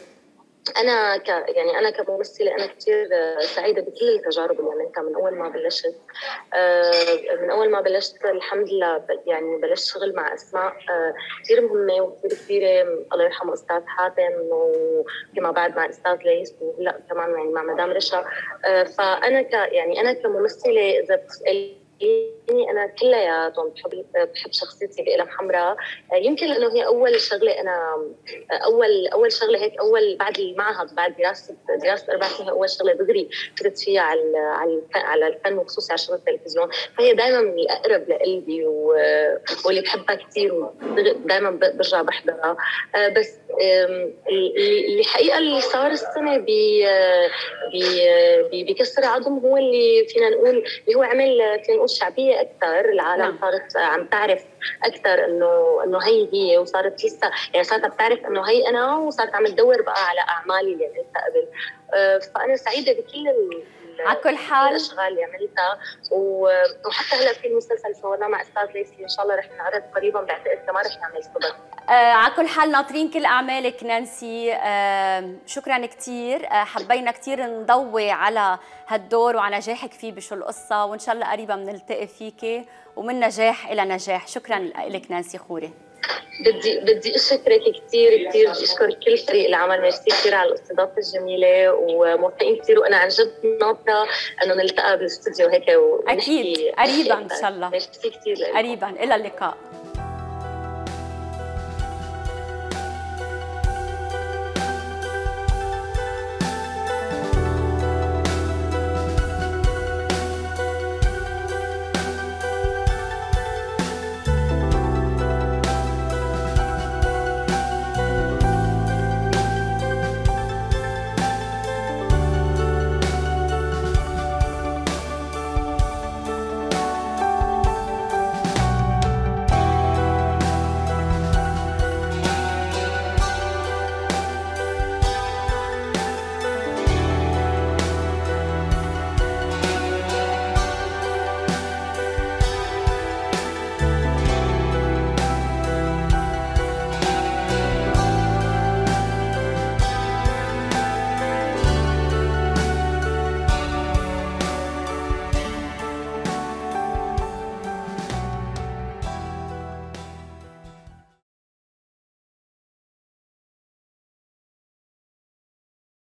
أنا كممثلة أنا كثير سعيدة بكل التجارب اللي عملتها من أول ما بلشت الحمد لله. يعني بلشت شغل مع أسماء كثير مهمة وكثير كبيرة، الله يرحمه أستاذ حاتم، وفيما بعد مع الأستاذ ليس، وهلا كمان يعني مع مدام رشا. فأنا أنا كممثلة إذا بتسألي أنا كلياتهم بحب شخصيتي بقلم حمراء. يمكن لأنه هي أول شغلة، أنا أول شغلة هيك، بعد المعهد، بعد دراسة 4 سنين، أول شغلة دغري فتت فيها على الفن، وخصوصي على شغل التلفزيون. فهي دائما من الأقرب لقلبي واللي بحبها كثير، ودائما برجع بحضرها. بس اللي حقيقة اللي صار السنة بكسر عظم هو اللي فينا نقول اللي هو عمل فينا نقول شعبية أكثر. العالم صارت عم تعرف أكثر إنه هي وصارت لسه يعني صارت بتعرف إنه هي أنا، وصارت عم تدور بقى على أعمالي اللي عملتها قبل. فأنا سعيدة بكل على كل حال الاشغال اللي عملتها. وحتى هلا في المسلسل صورناه مع استاذ ليسي، ان شاء الله رح نعرض قريبا، بعتقد كمان رح نعمل صدى. على كل حال ناطرين كل اعمالك نانسي. شكرا كثير، حبينا كثير نضوي على هالدور وعلى نجاحك فيه بشو القصه، وان شاء الله قريبا بنلتقي فيكي ومن نجاح الى نجاح. شكرا لك نانسي خوري. بدي اشكرك كثير، بدي اشكر كل فريق العمل، ميرسي كثير على الاستضافه الجميله، وموفقين كثير، وانا عن جد ناطره انه نلتقى بالاستوديو هيك اكيد قريبا ان شاء الله. ميرسي كثير، قريبا، الى اللقاء.